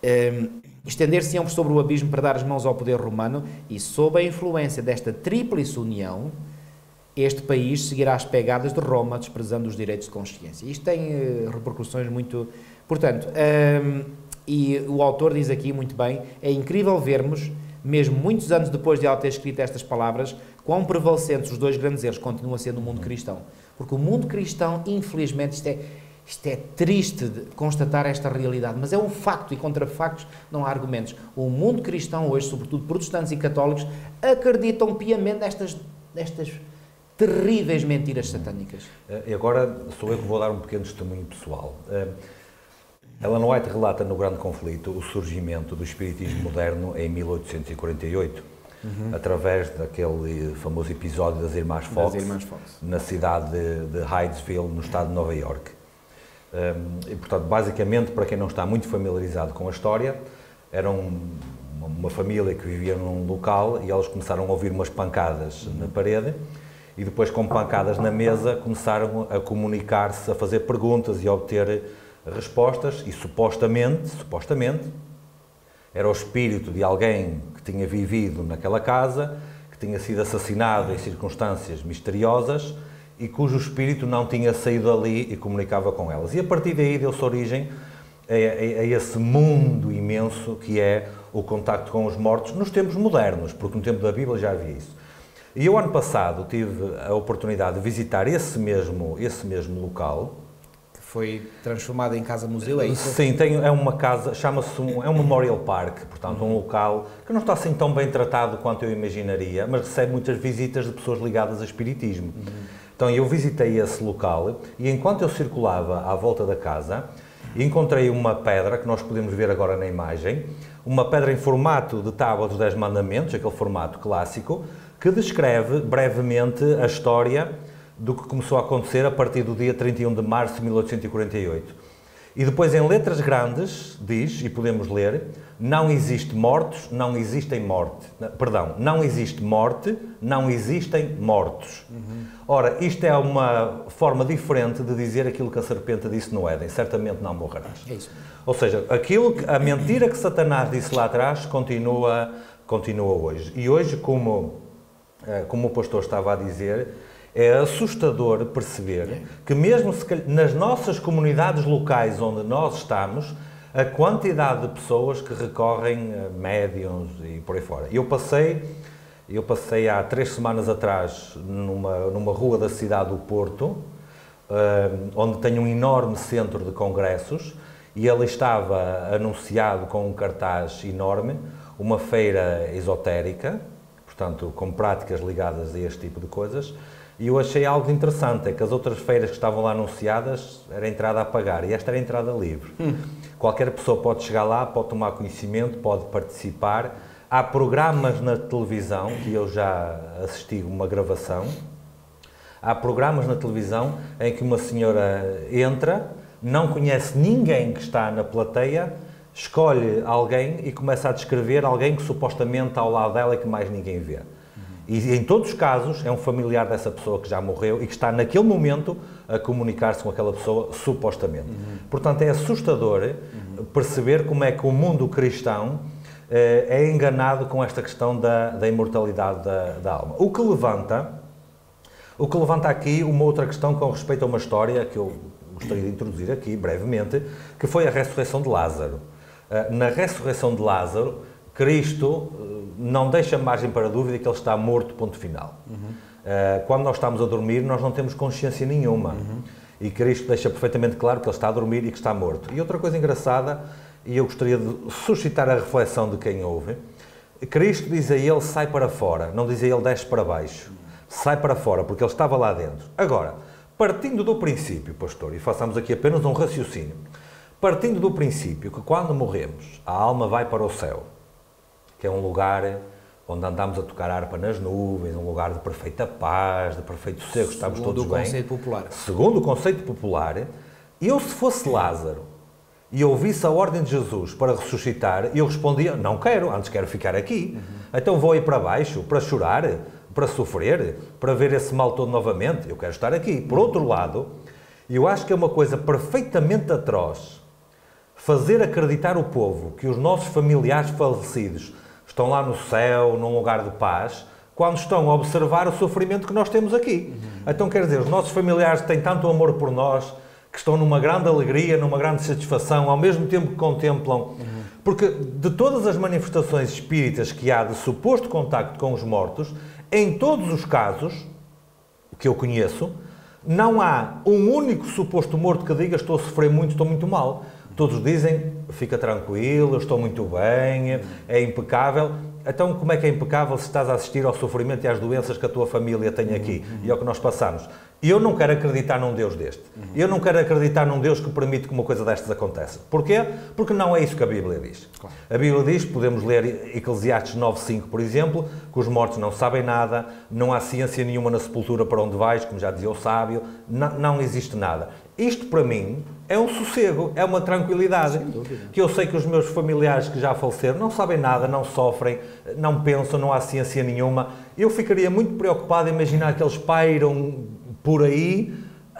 Um, estender-se-ão sobre o abismo para dar as mãos ao poder romano e, sob a influência desta tríplice união, este país seguirá as pegadas de Roma, desprezando os direitos de consciência. Isto tem uh, repercussões muito... Portanto, um, e o autor diz aqui muito bem, é incrível vermos, mesmo muitos anos depois de ela ter escrito estas palavras, quão prevalecentes os dois grandes erros continuam a ser no mundo cristão. Porque o mundo cristão, infelizmente, isto é... Isto é triste de constatar esta realidade, mas é um facto e contra factos não há argumentos. O mundo cristão hoje, sobretudo protestantes e católicos, acreditam piamente nestas, nestas terríveis mentiras satânicas. E agora sou eu que vou dar um pequeno testemunho pessoal. Ellen White relata no Grande Conflito o surgimento do espiritismo moderno em mil oitocentos e quarenta e oito, uhum. através daquele famoso episódio das Irmãs Fox, das Irmãs Fox. na cidade de, de Hydesville, no estado de Nova Iorque. Um, e, portanto, basicamente, para quem não está muito familiarizado com a história, era um, uma, uma família que vivia num local e eles começaram a ouvir umas pancadas na parede e depois, com pancadas na mesa, começaram a comunicar-se, a fazer perguntas e a obter respostas e, supostamente, supostamente, era o espírito de alguém que tinha vivido naquela casa, que tinha sido assassinado em circunstâncias misteriosas e cujo espírito não tinha saído dali e comunicava com elas. E a partir daí deu-se origem a, a, a esse mundo imenso que é o contacto com os mortos nos tempos modernos, porque no tempo da Bíblia já havia isso. E eu, ano passado, tive a oportunidade de visitar esse mesmo, esse mesmo local. Que foi transformado em casa-museu, é isso? Sim, tem, é uma casa, chama-se um, é um Memorial Park, portanto, uhum. um local que não está assim tão bem tratado quanto eu imaginaria, mas recebe muitas visitas de pessoas ligadas a espiritismo. Uhum. Então, eu visitei esse local e, enquanto eu circulava à volta da casa, encontrei uma pedra, que nós podemos ver agora na imagem, uma pedra em formato de Tábua dos Dez Mandamentos, aquele formato clássico, que descreve brevemente a história do que começou a acontecer a partir do dia trinta e um de março de mil oitocentos e quarenta e oito. E depois, em letras grandes, diz, e podemos ler, não existe mortos, não existem morte. Perdão, não existe morte, não existem mortos. Uhum. Ora, isto é uma forma diferente de dizer aquilo que a serpente disse no Éden, certamente não morrerás. É isso. Ou seja, aquilo que, a mentira que Satanás disse lá atrás continua, continua hoje. E hoje, como, como o pastor estava a dizer, é assustador perceber que mesmo se, nas nossas comunidades locais onde nós estamos, a quantidade de pessoas que recorrem a médiums e por aí fora. Eu passei, eu passei há três semanas atrás numa, numa rua da cidade do Porto, onde tem um enorme centro de congressos, e ali estava anunciado com um cartaz enorme uma feira esotérica, portanto, com práticas ligadas a este tipo de coisas. E eu achei algo interessante, é que as outras feiras que estavam lá anunciadas era entrada a pagar e esta era entrada livre. Hum. Qualquer pessoa pode chegar lá, pode tomar conhecimento, pode participar. Há programas na televisão, que eu já assisti uma gravação, há programas na televisão em que uma senhora entra, não conhece ninguém que está na plateia, escolhe alguém e começa a descrever alguém que supostamente está ao lado dela e que mais ninguém vê. E em todos os casos é um familiar dessa pessoa que já morreu e que está naquele momento a comunicar-se com aquela pessoa, supostamente. Uhum. Portanto, é assustador uhum. perceber como é que o mundo cristão eh, é enganado com esta questão da, da imortalidade da, da alma. O que levanta, o que levanta aqui uma outra questão com respeito a uma história que eu gostaria de introduzir aqui brevemente, que foi a ressurreição de Lázaro. Eh, na ressurreição de Lázaro, Cristo não deixa margem para dúvida que ele está morto, ponto final. Uhum. Uh, quando nós estamos a dormir, nós não temos consciência nenhuma. Uhum. E Cristo deixa perfeitamente claro que ele está a dormir e que está morto. E outra coisa engraçada, e eu gostaria de suscitar a reflexão de quem ouve, Cristo diz a ele, sai para fora, não diz a ele, desce para baixo. Uhum. Sai para fora, porque ele estava lá dentro. Agora, partindo do princípio, pastor, e façamos aqui apenas um raciocínio, partindo do princípio que quando morremos, a alma vai para o céu, que é um lugar onde andamos a tocar harpa nas nuvens, um lugar de perfeita paz, de perfeito sossego, estamos todos bem. Segundo o conceito popular. Segundo o conceito popular, eu se fosse Lázaro e ouvisse a ordem de Jesus para ressuscitar, eu respondia, não quero, antes quero ficar aqui. Uhum. Então vou ir para baixo, para chorar, para sofrer, para ver esse mal todo novamente, eu quero estar aqui. Por outro lado, eu acho que é uma coisa perfeitamente atroz fazer acreditar o povo que os nossos familiares falecidos estão lá no céu, num lugar de paz, quando estão a observar o sofrimento que nós temos aqui. Uhum. Então, quer dizer, os nossos familiares têm tanto amor por nós, que estão numa grande alegria, numa grande satisfação, ao mesmo tempo que contemplam. Uhum. Porque de todas as manifestações espíritas que há de suposto contacto com os mortos, em todos os casos que eu conheço, não há um único suposto morto que diga estou a sofrer muito, estou muito mal. Todos dizem, fica tranquilo, eu estou muito bem, é impecável. Então, como é que é impecável se estás a assistir ao sofrimento e às doenças que a tua família tem aqui uhum. e ao que nós passamos? Eu não quero acreditar num Deus deste. Uhum. Eu não quero acreditar num Deus que permite que uma coisa destas aconteça. Porquê? Porque não é isso que a Bíblia diz. Claro. A Bíblia diz, podemos ler Eclesiastes nove, cinco, por exemplo, que os mortos não sabem nada, não há ciência nenhuma na sepultura para onde vais, como já dizia o sábio, não, não existe nada. Isto, para mim, é um sossego, é uma tranquilidade. Que eu sei que os meus familiares que já faleceram não sabem nada, não sofrem, não pensam, não há ciência nenhuma. Eu ficaria muito preocupado em imaginar que eles pairam por aí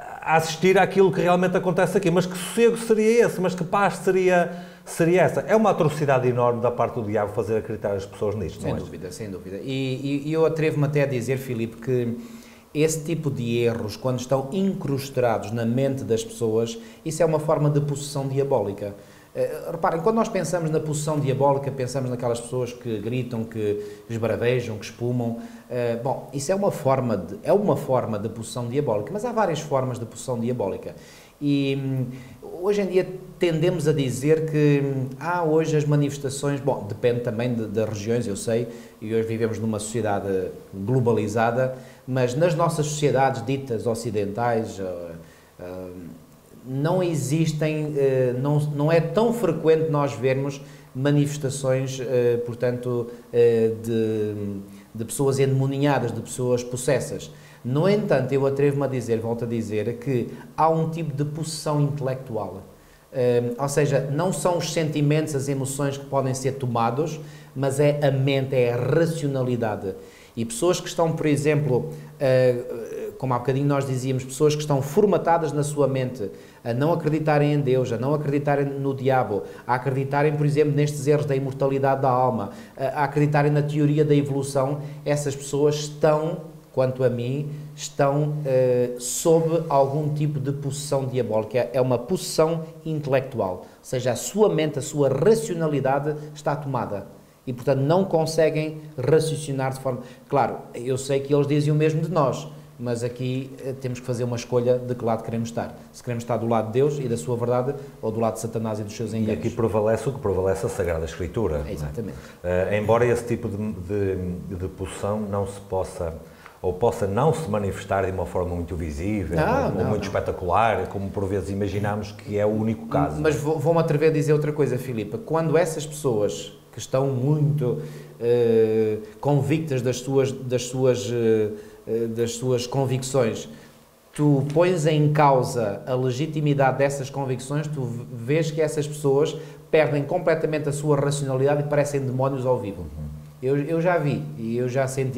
a assistir àquilo que realmente acontece aqui. Mas que sossego seria esse? Mas que paz seria, seria essa? É uma atrocidade enorme da parte do diabo fazer acreditar as pessoas nisto, sem não é? Sem dúvida, sem dúvida. E, e eu atrevo-me até a dizer, Filipe, que esse tipo de erros, quando estão incrustados na mente das pessoas, isso é uma forma de possessão diabólica. Uh, reparem, quando nós pensamos na possessão diabólica, pensamos naquelas pessoas que gritam, que esbravejam, que espumam. Uh, bom, isso é uma, forma de, é uma forma de possessão diabólica, mas há várias formas de possessão diabólica. E hum, hoje em dia tendemos a dizer que hum, há hoje as manifestações, bom, depende também de, de regiões, eu sei, e hoje vivemos numa sociedade globalizada, mas nas nossas sociedades ditas ocidentais, uh, uh, não existem, uh, não, não é tão frequente nós vermos manifestações, uh, portanto, uh, de, de pessoas endemoniadas, de pessoas possessas. No entanto, eu atrevo-me a dizer, volto a dizer, que há um tipo de possessão intelectual. Uh, ou seja, não são os sentimentos, as emoções que podem ser tomados, mas é a mente, é a racionalidade. E pessoas que estão, por exemplo, uh, como há bocadinho nós dizíamos, pessoas que estão formatadas na sua mente a não acreditarem em Deus, a não acreditarem no diabo, a acreditarem, por exemplo, nestes erros da imortalidade da alma, a acreditarem na teoria da evolução, essas pessoas estão, quanto a mim, estão uh, sob algum tipo de possessão diabólica. É uma possessão intelectual, ou seja, a sua mente, a sua racionalidade está tomada. E, portanto, não conseguem raciocinar de forma... Claro, eu sei que eles dizem o mesmo de nós, mas aqui eh, temos que fazer uma escolha de que lado queremos estar. Se queremos estar do lado de Deus e da sua verdade, ou do lado de Satanás e dos seus enganos. E aqui prevalece o que prevalece a Sagrada Escritura. É, exatamente. É? Uh, embora esse tipo de, de, de possessão não se possa... ou possa não se manifestar de uma forma muito visível, não, ou não, muito não. espetacular, como por vezes imaginamos que é o único caso. Mas vou-me atrever a dizer outra coisa, Filipe. Quando essas pessoas que estão muito eh, convictas das suas, das, suas, eh, das suas convicções, tu pões em causa a legitimidade dessas convicções, tu vês que essas pessoas perdem completamente a sua racionalidade e parecem demónios ao vivo. Uhum. Eu, eu já vi e eu já senti.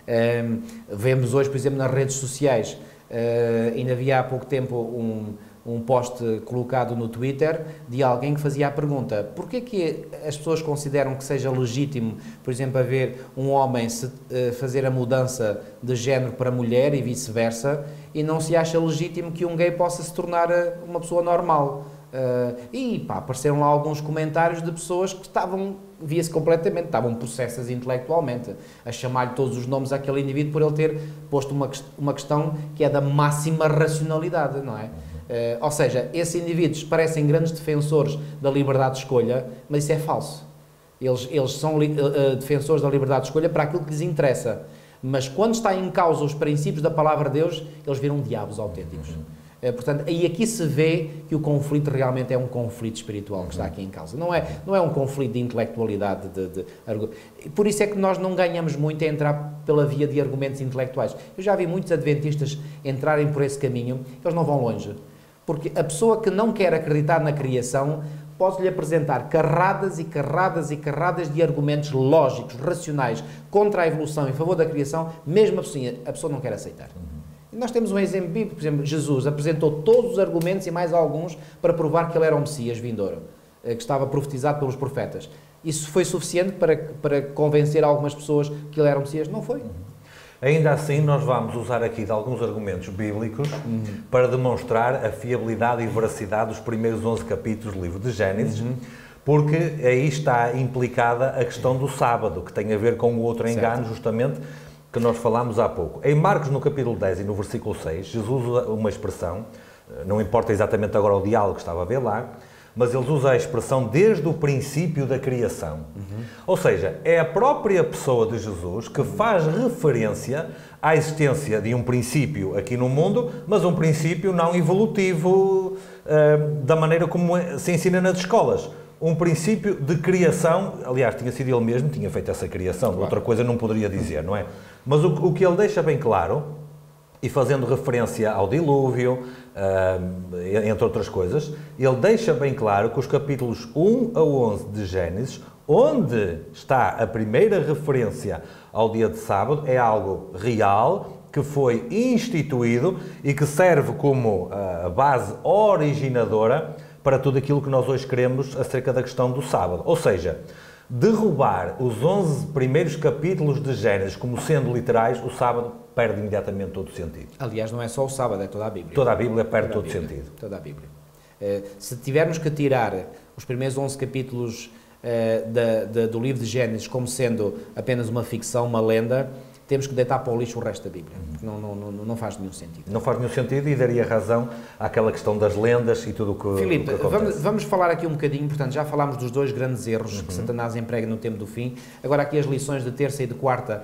Um, vemos hoje, por exemplo, nas redes sociais, uh, ainda havia há pouco tempo um, um post colocado no Twitter de alguém que fazia a pergunta: porquê que as pessoas consideram que seja legítimo, por exemplo, haver um homem se, uh, fazer a mudança de género para mulher e vice-versa, e não se acha legítimo que um gay possa se tornar uma pessoa normal? Uh, e pá, apareceram lá alguns comentários de pessoas que estavam, via-se completamente, estavam possessas intelectualmente, a chamar-lhe todos os nomes àquele indivíduo por ele ter posto uma, uma questão que é da máxima racionalidade, não é? Uh, ou seja, esses indivíduos parecem grandes defensores da liberdade de escolha, mas isso é falso. Eles, eles são li, uh, defensores da liberdade de escolha para aquilo que lhes interessa, mas quando está em causa os princípios da palavra de Deus, eles viram diabos autênticos. Uh, portanto, e aqui se vê que o conflito realmente é um conflito espiritual que está aqui em causa. Não é, não é um conflito de intelectualidade. De, de, de, por isso é que nós não ganhamos muito a entrar pela via de argumentos intelectuais. Eu já vi muitos adventistas entrarem por esse caminho, eles não vão longe. Porque a pessoa que não quer acreditar na criação pode-lhe apresentar carradas e carradas e carradas de argumentos lógicos, racionais, contra a evolução, em favor da criação, mesmo assim a pessoa não quer aceitar. E nós temos um exemplo bíblico, por exemplo, Jesus apresentou todos os argumentos e mais alguns para provar que ele era o Messias vindouro, que estava profetizado pelos profetas. Isso foi suficiente para, para convencer algumas pessoas que ele era o Messias? Não foi. Ainda assim, nós vamos usar aqui de alguns argumentos bíblicos uhum. para demonstrar a fiabilidade e veracidade dos primeiros onze capítulos do livro de Gênesis, uhum. porque aí está implicada a questão do sábado, que tem a ver com o outro engano, certo. Justamente, que nós falámos há pouco. Em Marcos, no capítulo dez e no versículo seis, Jesus usa uma expressão, não importa exatamente agora o diálogo que estava a ver lá, mas eles usam a expressão desde o princípio da criação. Uhum. Ou seja, é a própria pessoa de Jesus que faz referência à existência de um princípio aqui no mundo, mas um princípio não evolutivo uh, da maneira como se ensina nas escolas. Um princípio de criação, aliás, tinha sido ele mesmo, tinha feito essa criação, claro. Outra coisa não poderia dizer, não é? Mas o, o que ele deixa bem claro, e fazendo referência ao dilúvio, uh, entre outras coisas, ele deixa bem claro que os capítulos um a onze de Gênesis, onde está a primeira referência ao dia de sábado, é algo real, que foi instituído e que serve como a base originadora para tudo aquilo que nós hoje queremos acerca da questão do sábado. Ou seja, derrubar os onze primeiros capítulos de Gênesis como sendo literais, o sábado perde imediatamente todo o sentido. Aliás, não é só o sábado, é toda a Bíblia. Toda a Bíblia perde todo o sentido. Toda a Bíblia. Uh, se tivermos que tirar os primeiros onze capítulos uh, da, da, do livro de Gênesis como sendo apenas uma ficção, uma lenda, temos que deitar para o lixo o resto da Bíblia, porque não, não, não, não faz nenhum sentido. Não faz nenhum sentido e daria razão àquela questão das lendas e tudo o que, Filipe, o que acontece. Vamos, vamos falar aqui um bocadinho, portanto, já falámos dos dois grandes erros uhum. que Satanás emprega no tempo do fim. Agora aqui as lições de terça e de quarta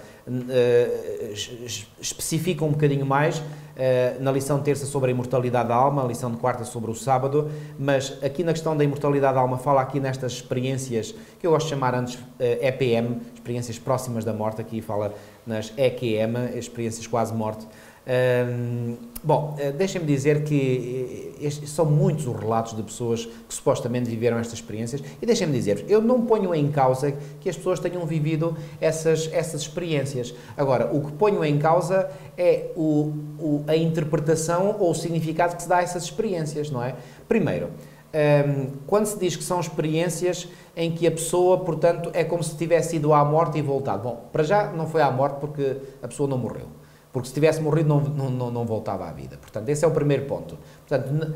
uh, especificam um bocadinho mais. Uh, na lição de terça sobre a imortalidade da alma, a lição de quarta sobre o sábado, mas aqui na questão da imortalidade da alma fala aqui nestas experiências, que eu gosto de chamar antes uh, E P M, experiências próximas da morte, aqui fala nas E Q M, experiências quase morte. Um, bom, uh, deixem-me dizer que estes, são muitos os relatos de pessoas que supostamente viveram estas experiências, e deixem-me dizer, eu não ponho em causa que as pessoas tenham vivido essas, essas experiências. Agora, o que ponho em causa é o, o, a interpretação ou o significado que se dá a essas experiências, não é? Primeiro, um, quando se diz que são experiências em que a pessoa, portanto, é como se tivesse ido à morte e voltado. Bom, para já não foi à morte porque a pessoa não morreu. Porque se tivesse morrido não, não, não, não voltava à vida. Portanto, esse é o primeiro ponto. Portanto,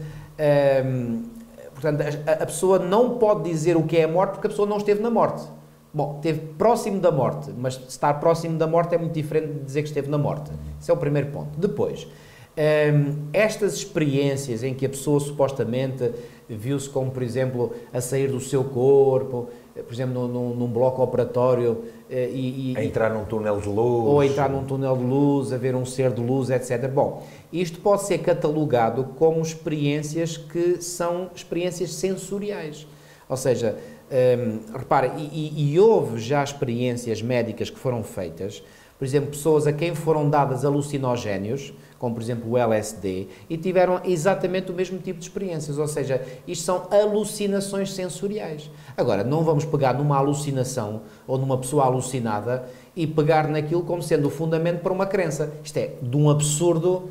um, portanto a, a pessoa não pode dizer o que é a morte porque a pessoa não esteve na morte. Bom, esteve próximo da morte, mas estar próximo da morte é muito diferente de dizer que esteve na morte. Esse é o primeiro ponto. Depois, um, estas experiências em que a pessoa supostamente viu-se como, por exemplo, a sair do seu corpo, por exemplo, num, num bloco operatório e, e... A entrar num túnel de luz. Ou a entrar num túnel de luz, a ver um ser de luz, etcétera. Bom, isto pode ser catalogado como experiências que são experiências sensoriais. Ou seja, um, repara, e, e, e houve já experiências médicas que foram feitas, por exemplo, pessoas a quem foram dadas alucinogénios, como por exemplo o L S D, e tiveram exatamente o mesmo tipo de experiências, ou seja, isto são alucinações sensoriais. Agora, não vamos pegar numa alucinação ou numa pessoa alucinada e pegar naquilo como sendo o fundamento para uma crença. Isto é de um absurdo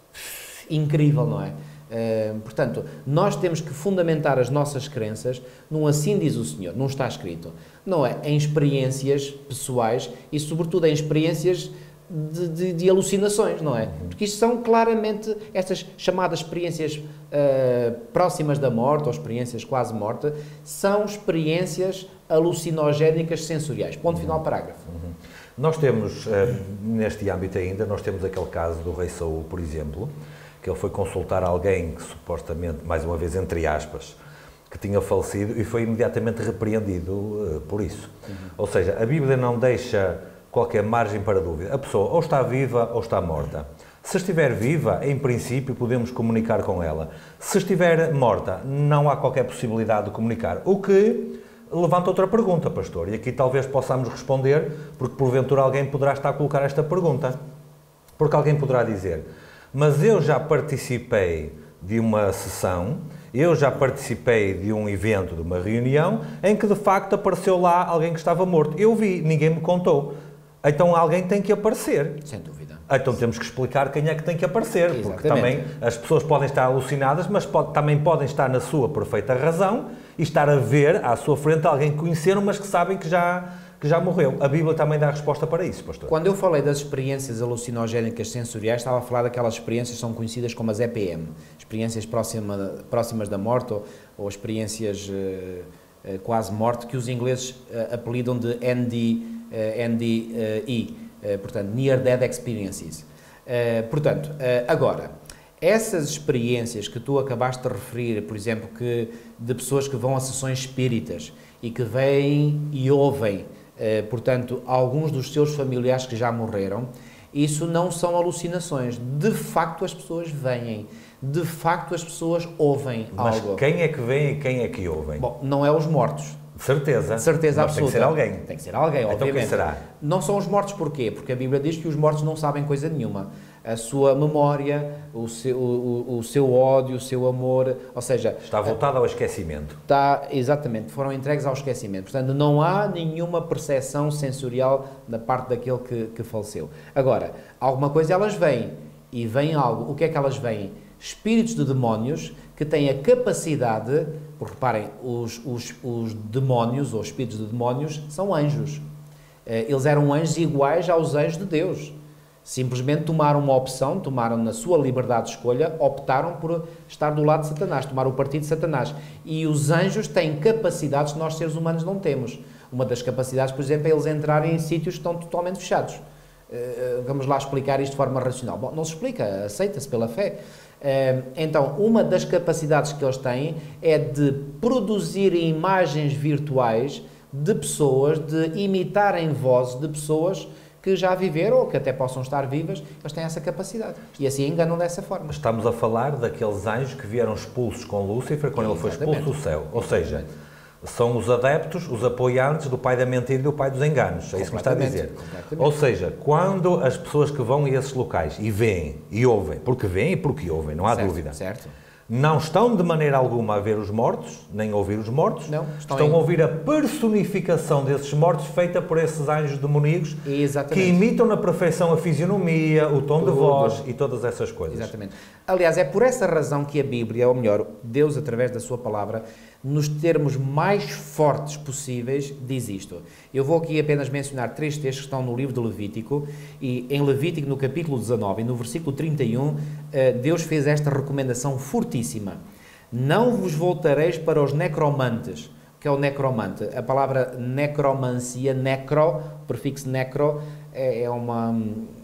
incrível, não é? Uh, portanto, nós temos que fundamentar as nossas crenças num assim diz o Senhor, não está escrito, não é? Em experiências pessoais e sobretudo em experiências de, de, de alucinações, não é? Porque isto são claramente estas chamadas experiências uh, próximas da morte ou experiências quase morte, são experiências alucinogénicas sensoriais. Ponto final, parágrafo. Uhum. Nós temos, uh, neste âmbito ainda, nós temos aquele caso do rei Saul, por exemplo, que ele foi consultar alguém que supostamente, mais uma vez entre aspas, que tinha falecido e foi imediatamente repreendido uh, por isso. Uhum. Ou seja, a Bíblia não deixa qualquer margem para dúvida. A pessoa ou está viva ou está morta. Se estiver viva, em princípio, podemos comunicar com ela. Se estiver morta, não há qualquer possibilidade de comunicar. O que levanta outra pergunta, pastor, e aqui talvez possamos responder, porque porventura alguém poderá estar a colocar esta pergunta. Porque alguém poderá dizer: mas eu já participei de uma sessão, eu já participei de um evento, de uma reunião, em que de facto apareceu lá alguém que estava morto. Eu vi, ninguém me contou. Então alguém tem que aparecer. Sem dúvida. Então temos que explicar quem é que tem que aparecer, Exatamente. Porque também as pessoas podem estar alucinadas, mas pode, também podem estar na sua perfeita razão e estar a ver à sua frente alguém que conheceram, mas que sabem que já... que já morreu. A Bíblia também dá a resposta para isso, pastor. Quando eu falei das experiências alucinogénicas sensoriais, estava a falar daquelas experiências que são conhecidas como as E P M, experiências próxima, próximas da morte ou, ou experiências uh, uh, quase morte, que os ingleses uh, apelidam de N D, uh, N D E, uh, portanto, Near Death Experiences. Uh, portanto, uh, agora, essas experiências que tu acabaste de referir, por exemplo, que, de pessoas que vão a sessões espíritas e que veem e ouvem, Uh, portanto, alguns dos seus familiares que já morreram, isso não são alucinações. De facto, as pessoas veem. De facto, as pessoas ouvem Mas algo. Mas quem é que vem e quem é que ouvem? Bom, não é os mortos. De certeza. De certeza Mas absoluta. tem que ser alguém. Tem que ser alguém, então, obviamente. Quem será? Não são os mortos porquê? Porque a Bíblia diz que os mortos não sabem coisa nenhuma. A sua memória, o seu, o, o seu ódio, o seu amor, ou seja... Está voltado ao esquecimento. Está, exatamente, foram entregues ao esquecimento. Portanto, não há nenhuma percepção sensorial da parte daquele que, que faleceu. Agora, alguma coisa elas veem, e veem algo. O que é que elas veem? Espíritos de demónios que têm a capacidade, porque reparem, os, os, os demónios, ou espíritos de demónios, são anjos. Eles eram anjos iguais aos anjos de Deus. Simplesmente tomaram uma opção, tomaram na sua liberdade de escolha, optaram por estar do lado de Satanás, tomaram o partido de Satanás. E os anjos têm capacidades que nós seres humanos não temos. Uma das capacidades, por exemplo, é eles entrarem em sítios que estão totalmente fechados. Uh, vamos lá explicar isto de forma racional. Bom, não se explica, aceita-se pela fé. Uh, então, uma das capacidades que eles têm é de produzir imagens virtuais de pessoas, de imitarem vozes de pessoas que já viveram ou que até possam estar vivas, eles têm essa capacidade. E assim enganam dessa forma. Estamos a falar daqueles anjos que vieram expulsos com Lúcifer quando ele foi expulso do céu. Ou seja, são os adeptos, os apoiantes do pai da mentira e do pai dos enganos. É isso que me está a dizer. Ou seja, quando as pessoas que vão a esses locais e veem e ouvem, porque veem e porque ouvem, não há certo, dúvida. Certo. Não estão de maneira alguma a ver os mortos, nem a ouvir os mortos. Não, estão, estão em... a ouvir a personificação desses mortos feita por esses anjos demoníacos. Exatamente. Que imitam na perfeição a fisionomia, o tom Tudo. de voz e todas essas coisas. Exatamente. Aliás, é por essa razão que a Bíblia, ou melhor, Deus, através da sua palavra, nos termos mais fortes possíveis, diz isto. Eu vou aqui apenas mencionar três textos que estão no livro de Levítico, e em Levítico, no capítulo dezanove, e no versículo trinta e um, Deus fez esta recomendação fortíssima. Não vos voltareis para os necromantes. O que é o necromante? A palavra necromancia, necro, o prefixo necro, é, uma,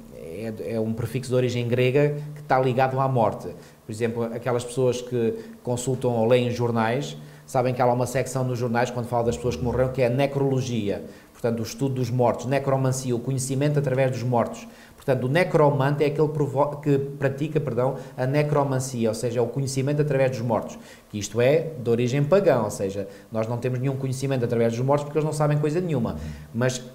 é, é um prefixo de origem grega que está ligado à morte. Por exemplo, aquelas pessoas que consultam ou leem jornais, sabem que há lá uma secção nos jornais, quando fala das pessoas que morreram, que é a necrologia, portanto, o estudo dos mortos, necromancia, o conhecimento através dos mortos. Portanto, o necromante é aquele que pratica, perdão, a necromancia, ou seja, o conhecimento através dos mortos, que isto é de origem pagã, ou seja, nós não temos nenhum conhecimento através dos mortos porque eles não sabem coisa nenhuma, mas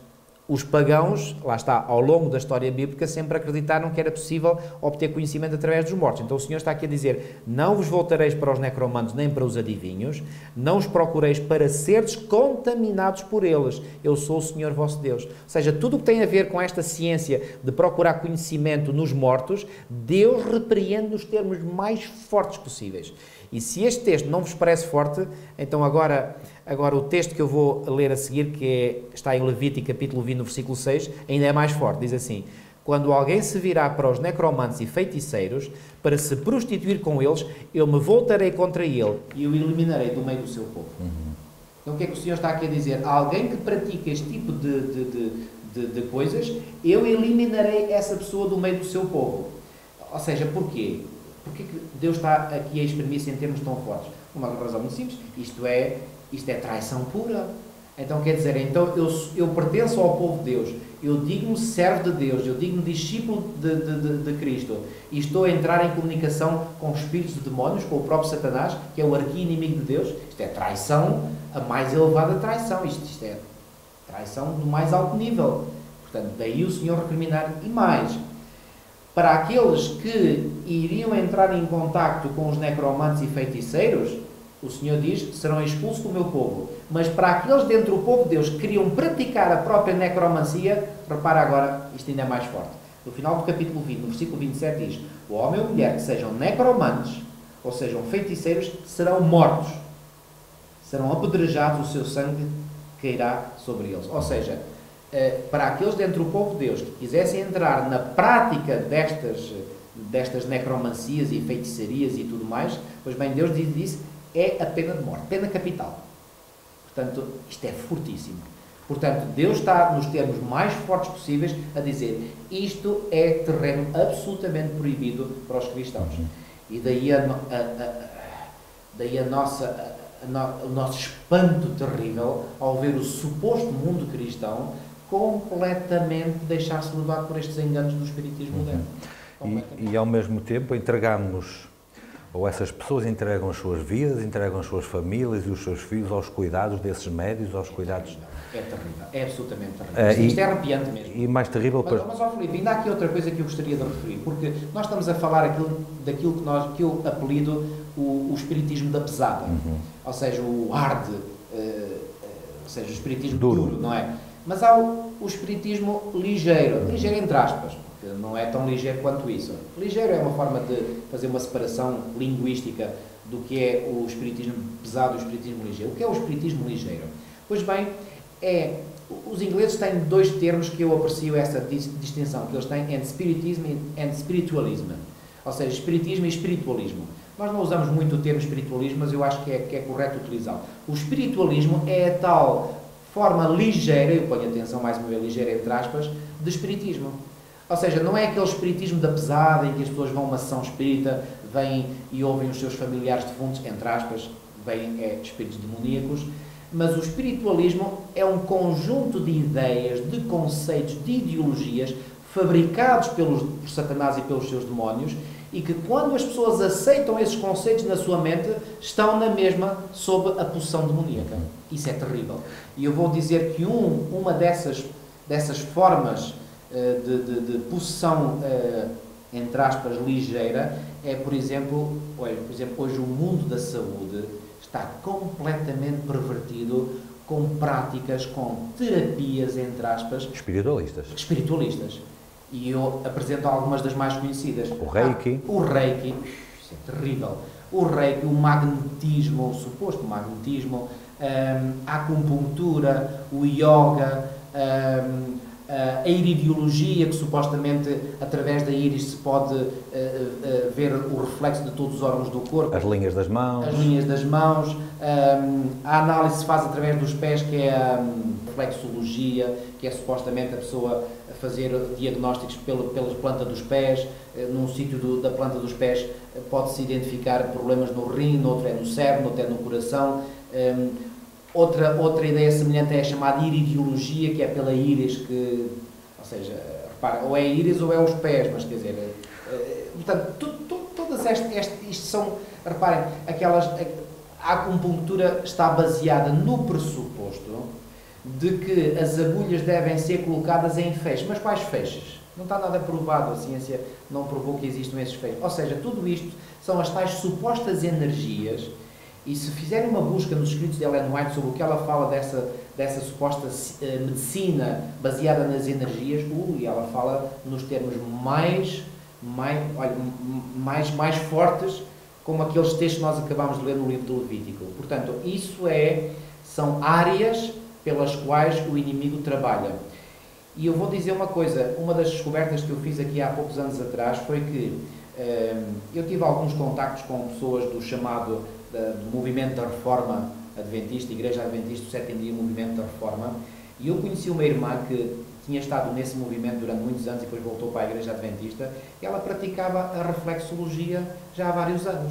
os pagãos, lá está, ao longo da história bíblica, sempre acreditaram que era possível obter conhecimento através dos mortos. Então o Senhor está aqui a dizer, não vos voltareis para os necromantes nem para os adivinhos, não os procureis para seres contaminados por eles. Eu sou o Senhor vosso Deus. Ou seja, tudo o que tem a ver com esta ciência de procurar conhecimento nos mortos, Deus repreende nos termos mais fortes possíveis. E se este texto não vos parece forte, então agora, agora o texto que eu vou ler a seguir, que é, está em Levítico capítulo vinte, no versículo seis, ainda é mais forte. Diz assim, quando alguém se virá para os necromantes e feiticeiros, para se prostituir com eles, eu me voltarei contra ele e o eliminarei do meio do seu povo. Uhum. Então o que é que o Senhor está aqui a dizer? Alguém que pratica este tipo de, de, de, de, de coisas, eu eliminarei essa pessoa do meio do seu povo. Ou seja, porquê? Porquê que Deus está aqui a exprimir-se em termos tão fortes? Uma razão muito simples. Isto é, isto é traição pura. Então, quer dizer, então eu, eu pertenço ao povo de Deus, eu digo-me servo de Deus, eu digo-me discípulo de, de, de, de Cristo e estou a entrar em comunicação com espíritos de demónios, com o próprio Satanás, que é o arqui-inimigo de Deus. Isto é traição, a mais elevada traição. Isto, isto é traição do mais alto nível. Portanto, daí o Senhor recriminar. E mais, para aqueles que iriam entrar em contacto com os necromantes e feiticeiros, o Senhor diz que serão expulsos do meu povo. Mas para aqueles dentro do povo de Deus que queriam praticar a própria necromancia, repara agora, isto ainda é mais forte. No final do capítulo vinte, no versículo vinte e sete diz, o homem ou mulher que sejam necromantes, ou sejam feiticeiros, serão mortos. Serão apedrejados, o seu sangue cairá sobre eles. Ou seja, para aqueles dentro do povo de Deus que quisessem entrar na prática destas, destas necromancias e feitiçarias e tudo mais, pois bem, Deus diz isso, é a pena de morte, pena capital. Portanto, isto é fortíssimo. Portanto, Deus está, nos termos mais fortes possíveis, a dizer, isto é terreno absolutamente proibido para os cristãos. E daí a, a, a, daí a nossa... o nosso espanto terrível ao ver o suposto mundo cristão completamente deixar-se levar por estes enganos do espiritismo moderno. E, e ao mesmo tempo entregamos, ou essas pessoas entregam as suas vidas, entregam as suas famílias e os seus filhos aos cuidados desses médios, aos cuidados... É terrível, é absolutamente terrível. Uh, Isto e, é arrepiante mesmo. E mais terrível... Mas, para... mas ó Filipe, ainda há aqui outra coisa que eu gostaria de referir, porque nós estamos a falar aquilo, daquilo que, nós, que eu apelido o, o espiritismo da pesada, uhum. Ou seja, o hard, uh, uh, ou seja, o espiritismo duro, duro não é? Mas há o, o espiritismo ligeiro, ligeiro entre aspas, porque não é tão ligeiro quanto isso. Ligeiro é uma forma de fazer uma separação linguística do que é o espiritismo pesado e o espiritismo ligeiro. O que é o espiritismo ligeiro? Pois bem, é, os ingleses têm dois termos que eu aprecio essa distinção, que eles têm entre spiritism e spiritualism, ou seja, espiritismo e espiritualismo. Nós não usamos muito o termo espiritualismo, mas eu acho que é, que é correto utilizá-lo. O espiritualismo é a tal forma ligeira, eu ponho atenção mais uma vez, ligeira entre aspas, de espiritismo. Ou seja, não é aquele espiritismo da pesada em que as pessoas vão a uma sessão espírita, vêm e ouvem os seus familiares defuntos, entre aspas, vêm é, espíritos demoníacos, mas o espiritualismo é um conjunto de ideias, de conceitos, de ideologias fabricados pelos, por Satanás e pelos seus demónios e que quando as pessoas aceitam esses conceitos na sua mente, estão na mesma sob a possessão demoníaca. Isso é terrível. E eu vou dizer que um, uma dessas, dessas formas uh, de, de, de possessão, uh, entre aspas, ligeira, é, por exemplo, olha, por exemplo, hoje o mundo da saúde está completamente pervertido com práticas, com terapias, entre aspas... Espiritualistas. Espiritualistas. E eu apresento algumas das mais conhecidas. O Reiki. Ah, o Reiki, isso é terrível. O Reiki, o magnetismo, o suposto magnetismo, um, a acupuntura, o yoga, um, a iridiologia, que supostamente através da íris se pode uh, uh, ver o reflexo de todos os órgãos do corpo. As linhas das mãos. As linhas das mãos. Um, a análise se faz através dos pés, que é a um, reflexologia, que é supostamente a pessoa fazer diagnósticos pela, pela planta dos pés. Num sítio do, da planta dos pés pode-se identificar problemas no rim, no outro é no cérebro, no outro é no coração. Um, outra, outra ideia semelhante é a chamada iridiologia, que é pela íris, que, ou seja, repara, ou é a íris ou é os pés, mas quer dizer, uh, portanto, tu, tu, todas estas, estas, isto são, reparem, aquelas, a acupuntura está baseada no pressuposto de que as agulhas devem ser colocadas em feixes. Mas quais feixes? Não está nada provado, a ciência não provou que existam esses feixes. Ou seja, tudo isto são as tais supostas energias, e se fizerem uma busca nos escritos de Ellen White sobre o que ela fala dessa, dessa suposta uh, medicina baseada nas energias, uh, e ela fala nos termos mais, mais, olha, mais, mais fortes, como aqueles textos que nós acabámos de ler no livro do Levítico. Portanto, isso é, são áreas pelas quais o inimigo trabalha. E eu vou dizer uma coisa, uma das descobertas que eu fiz aqui há poucos anos atrás foi que uh, eu tive alguns contactos com pessoas do chamado do movimento da Reforma Adventista, Igreja Adventista do Sétimo Dia, Movimento da Reforma, e eu conheci uma irmã que tinha estado nesse movimento durante muitos anos e depois voltou para a Igreja Adventista, e ela praticava a reflexologia já há vários anos.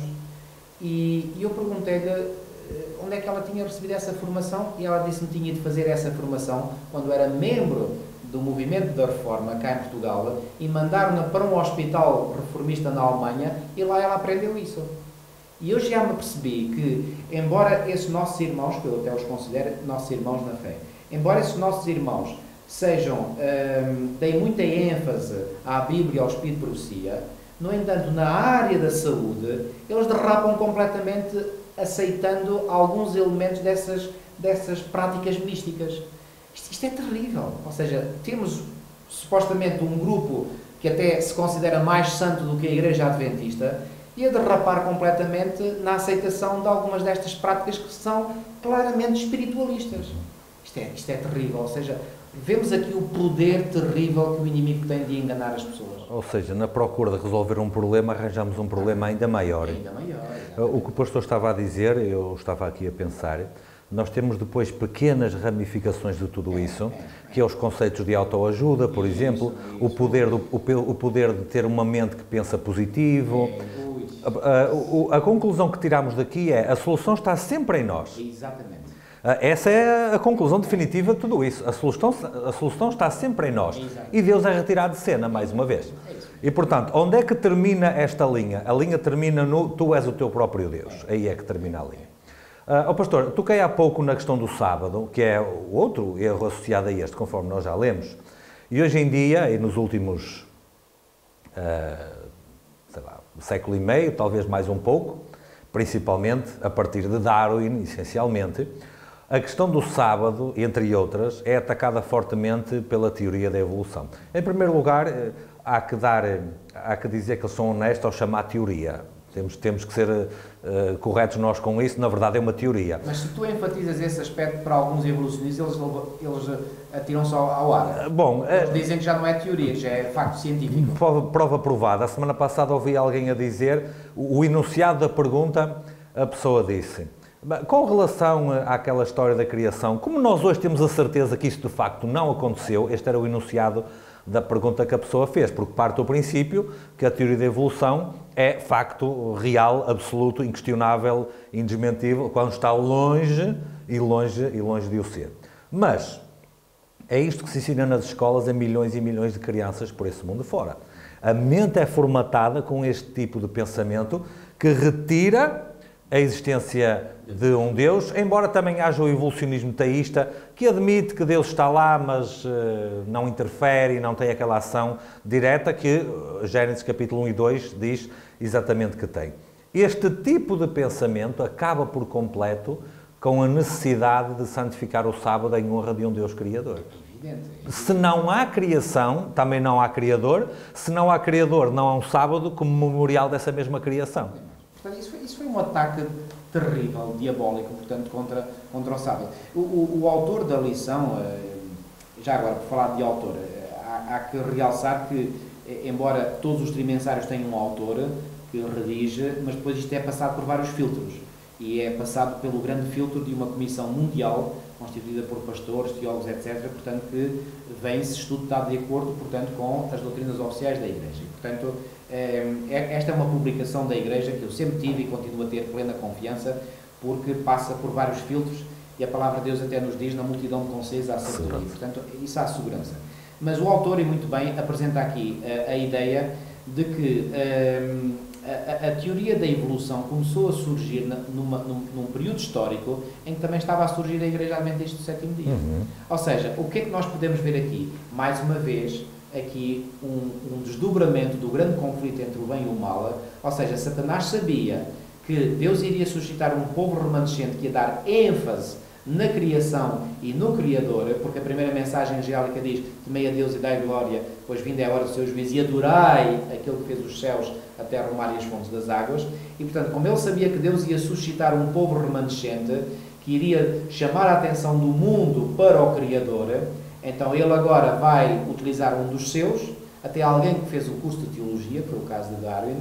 E, e eu perguntei-lhe onde é que ela tinha recebido essa formação, e ela disse-me que tinha de fazer essa formação quando era membro do movimento da Reforma cá em Portugal, e mandaram-na para um hospital reformista na Alemanha, e lá ela aprendeu isso. E eu já me percebi que, embora esses nossos irmãos, que eu até os considero nossos irmãos na fé, embora esses nossos irmãos sejam, hum, deem muita ênfase à Bíblia e ao Espírito de Profecia, no entanto, na área da saúde, eles derrapam completamente aceitando alguns elementos dessas, dessas práticas místicas. Isto, isto é terrível. Ou seja, temos supostamente um grupo que até se considera mais santo do que a Igreja Adventista, e a derrapar completamente na aceitação de algumas destas práticas que são claramente espiritualistas. Isto é, isto é terrível, ou seja, vemos aqui o poder terrível que o inimigo tem de enganar as pessoas. Ou seja, na procura de resolver um problema, arranjamos um problema ainda maior. Ainda maior. O que o pastor estava a dizer, eu estava aqui a pensar, nós temos depois pequenas ramificações de tudo isso, que é os conceitos de autoajuda, por exemplo, o poder, do, o, o poder de ter uma mente que pensa positivo. A, a, a conclusão que tiramos daqui é a solução está sempre em nós. Exatamente. Essa é a conclusão definitiva de tudo isso. A solução, a solução está sempre em nós. Exato. E Deus é retirado de cena, mais uma vez. E, portanto, onde é que termina esta linha? A linha termina no tu és o teu próprio Deus. Aí é que termina a linha. Uh, oh, pastor, toquei há pouco na questão do sábado, que é o outro erro associado a este, conforme nós já lemos. E hoje em dia, e nos últimos, uh, sei lá, século e meio, talvez mais um pouco, principalmente a partir de Darwin, essencialmente, a questão do sábado, entre outras, é atacada fortemente pela teoria da evolução. Em primeiro lugar, há que, dar, há que dizer que eles são honestos ao chamar teoria. Temos, temos que ser uh, corretos nós com isso, na verdade é uma teoria. Mas se tu enfatizas esse aspecto para alguns evolucionistas, eles, eles atiram-se ao, ao ar. Bom, eles uh, dizem que já não é teoria, já é facto científico. Prova, prova provada. A semana passada ouvi alguém a dizer, o, o enunciado da pergunta, a pessoa disse, com relação àquela história da criação, como nós hoje temos a certeza que isto de facto não aconteceu, este era o enunciado da pergunta que a pessoa fez, porque parte do princípio que a teoria da evolução é facto real, absoluto, inquestionável, indesmentível, quando está longe e longe e longe de o ser. Mas é isto que se ensina nas escolas a milhões e milhões de crianças por esse mundo fora. A mente é formatada com este tipo de pensamento que retira a existência de um Deus, embora também haja o evolucionismo teísta, que admite que Deus está lá, mas uh, não interfere e não tem aquela ação direta que uh, Gênesis capítulo um e dois diz exatamente que tem. Este tipo de pensamento acaba por completo com a necessidade de santificar o sábado em honra de um Deus Criador. Se não há criação, também não há Criador. Se não há Criador, não há um sábado como memorial dessa mesma criação. Portanto, isso foi, isso foi um ataque terrível, diabólico, portanto, contra, contra o sábado. O, o, o autor da lição, já agora, por falar de autor, há, há que realçar que, embora todos os trimensários tenham um autor que redige, mas depois isto é passado por vários filtros. E é passado pelo grande filtro de uma comissão mundial, constituída por pastores, teólogos, etcétera, portanto, que vem se estudo está de acordo, portanto, com as doutrinas oficiais da Igreja. E, portanto, esta é uma publicação da Igreja que eu sempre tive e continuo a ter plena confiança, porque passa por vários filtros e a Palavra de Deus até nos diz, na multidão de conselhos há sabedoria. Portanto, isso há segurança. Mas o autor, e muito bem, apresenta aqui a, a ideia de que um, a, a, a teoria da evolução começou a surgir na, numa, num, num período histórico em que também estava a surgir a Igreja Adventista do Sétimo Dia. Uhum. Ou seja, o que é que nós podemos ver aqui? Mais uma vez, aqui um, um desdobramento do grande conflito entre o bem e o mal. Ou seja, Satanás sabia que Deus iria suscitar um povo remanescente que ia dar ênfase na criação e no Criador, porque a primeira mensagem angélica diz: temei a Deus e dai glória, pois vinda é a hora do seu juízo, e adorai aquele que fez os céus, a terra, o mar e as fontes das águas. E portanto, como ele sabia que Deus ia suscitar um povo remanescente que iria chamar a atenção do mundo para o Criador, então ele agora vai utilizar um dos seus, até alguém que fez o curso de teologia, que foi o caso de Darwin,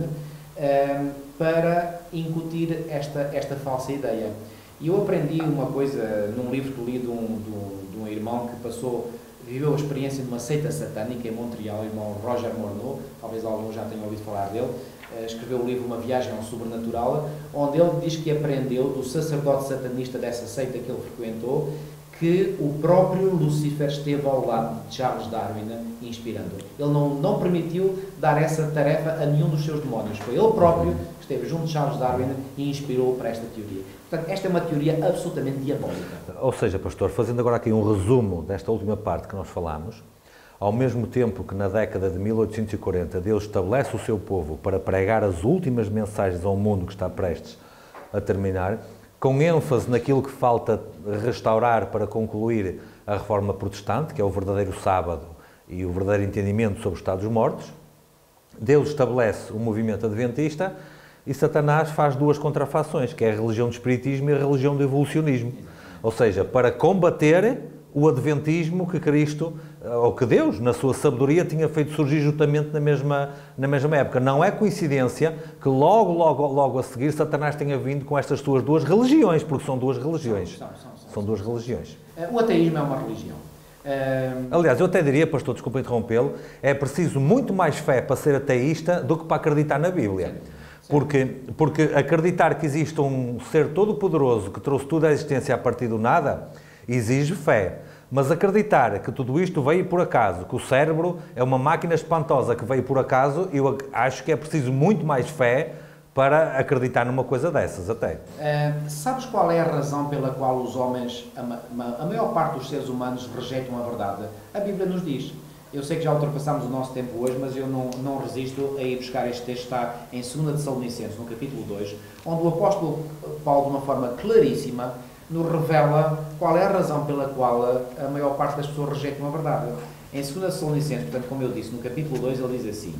para incutir esta, esta falsa ideia. E eu aprendi uma coisa num livro que li de um, de um, de um irmão que passou, viveu a experiência de uma seita satânica em Montreal, o irmão Roger Morneau, talvez alguns já tenham ouvido falar dele. Escreveu o livro Uma Viagem ao Sobrenatural, onde ele diz que aprendeu do sacerdote satanista dessa seita que ele frequentou, que o próprio Lúcifer esteve ao lado de Charles Darwin, inspirando. Ele não, não permitiu dar essa tarefa a nenhum dos seus demónios. Foi ele próprio que esteve junto de Charles Darwin e inspirou para esta teoria. Portanto, esta é uma teoria absolutamente diabólica. Ou seja, pastor, fazendo agora aqui um resumo desta última parte que nós falámos, ao mesmo tempo que na década de mil oitocentos e quarenta Deus estabelece o seu povo para pregar as últimas mensagens ao mundo que está prestes a terminar, com ênfase naquilo que falta restaurar para concluir a reforma protestante, que é o verdadeiro sábado e o verdadeiro entendimento sobre o estado dos mortos, Deus estabelece o movimento adventista e Satanás faz duas contrafações, que é a religião do espiritismo e a religião do evolucionismo. Ou seja, para combater o adventismo que Cristo, ou que Deus, na sua sabedoria, tinha feito surgir justamente na mesma, na mesma época. Não é coincidência que logo, logo, logo a seguir Satanás tenha vindo com estas suas duas religiões, porque são duas religiões. São, são, são, são, são duas religiões. O ateísmo é uma religião. Aliás, eu até diria, pastor, desculpa interrompê-lo, é preciso muito mais fé para ser ateísta do que para acreditar na Bíblia. Sim. Porque, porque acreditar que existe um ser todo-poderoso que trouxe tudo à existência a partir do nada, exige fé. Mas acreditar que tudo isto veio por acaso, que o cérebro é uma máquina espantosa que veio por acaso, eu acho que é preciso muito mais fé para acreditar numa coisa dessas, até. Uh, sabes qual é a razão pela qual os homens, a, ma a maior parte dos seres humanos, rejeitam a verdade? A Bíblia nos diz. Eu sei que já ultrapassámos o nosso tempo hoje, mas eu não, não resisto a ir buscar este texto, está em segunda Tessalonicenses, no capítulo dois, onde o apóstolo Paulo, de uma forma claríssima, nos revela qual é a razão pela qual a maior parte das pessoas rejeitam a verdade. Em segunda Tessalonicenses, portanto, como eu disse, no capítulo dois, ele diz assim,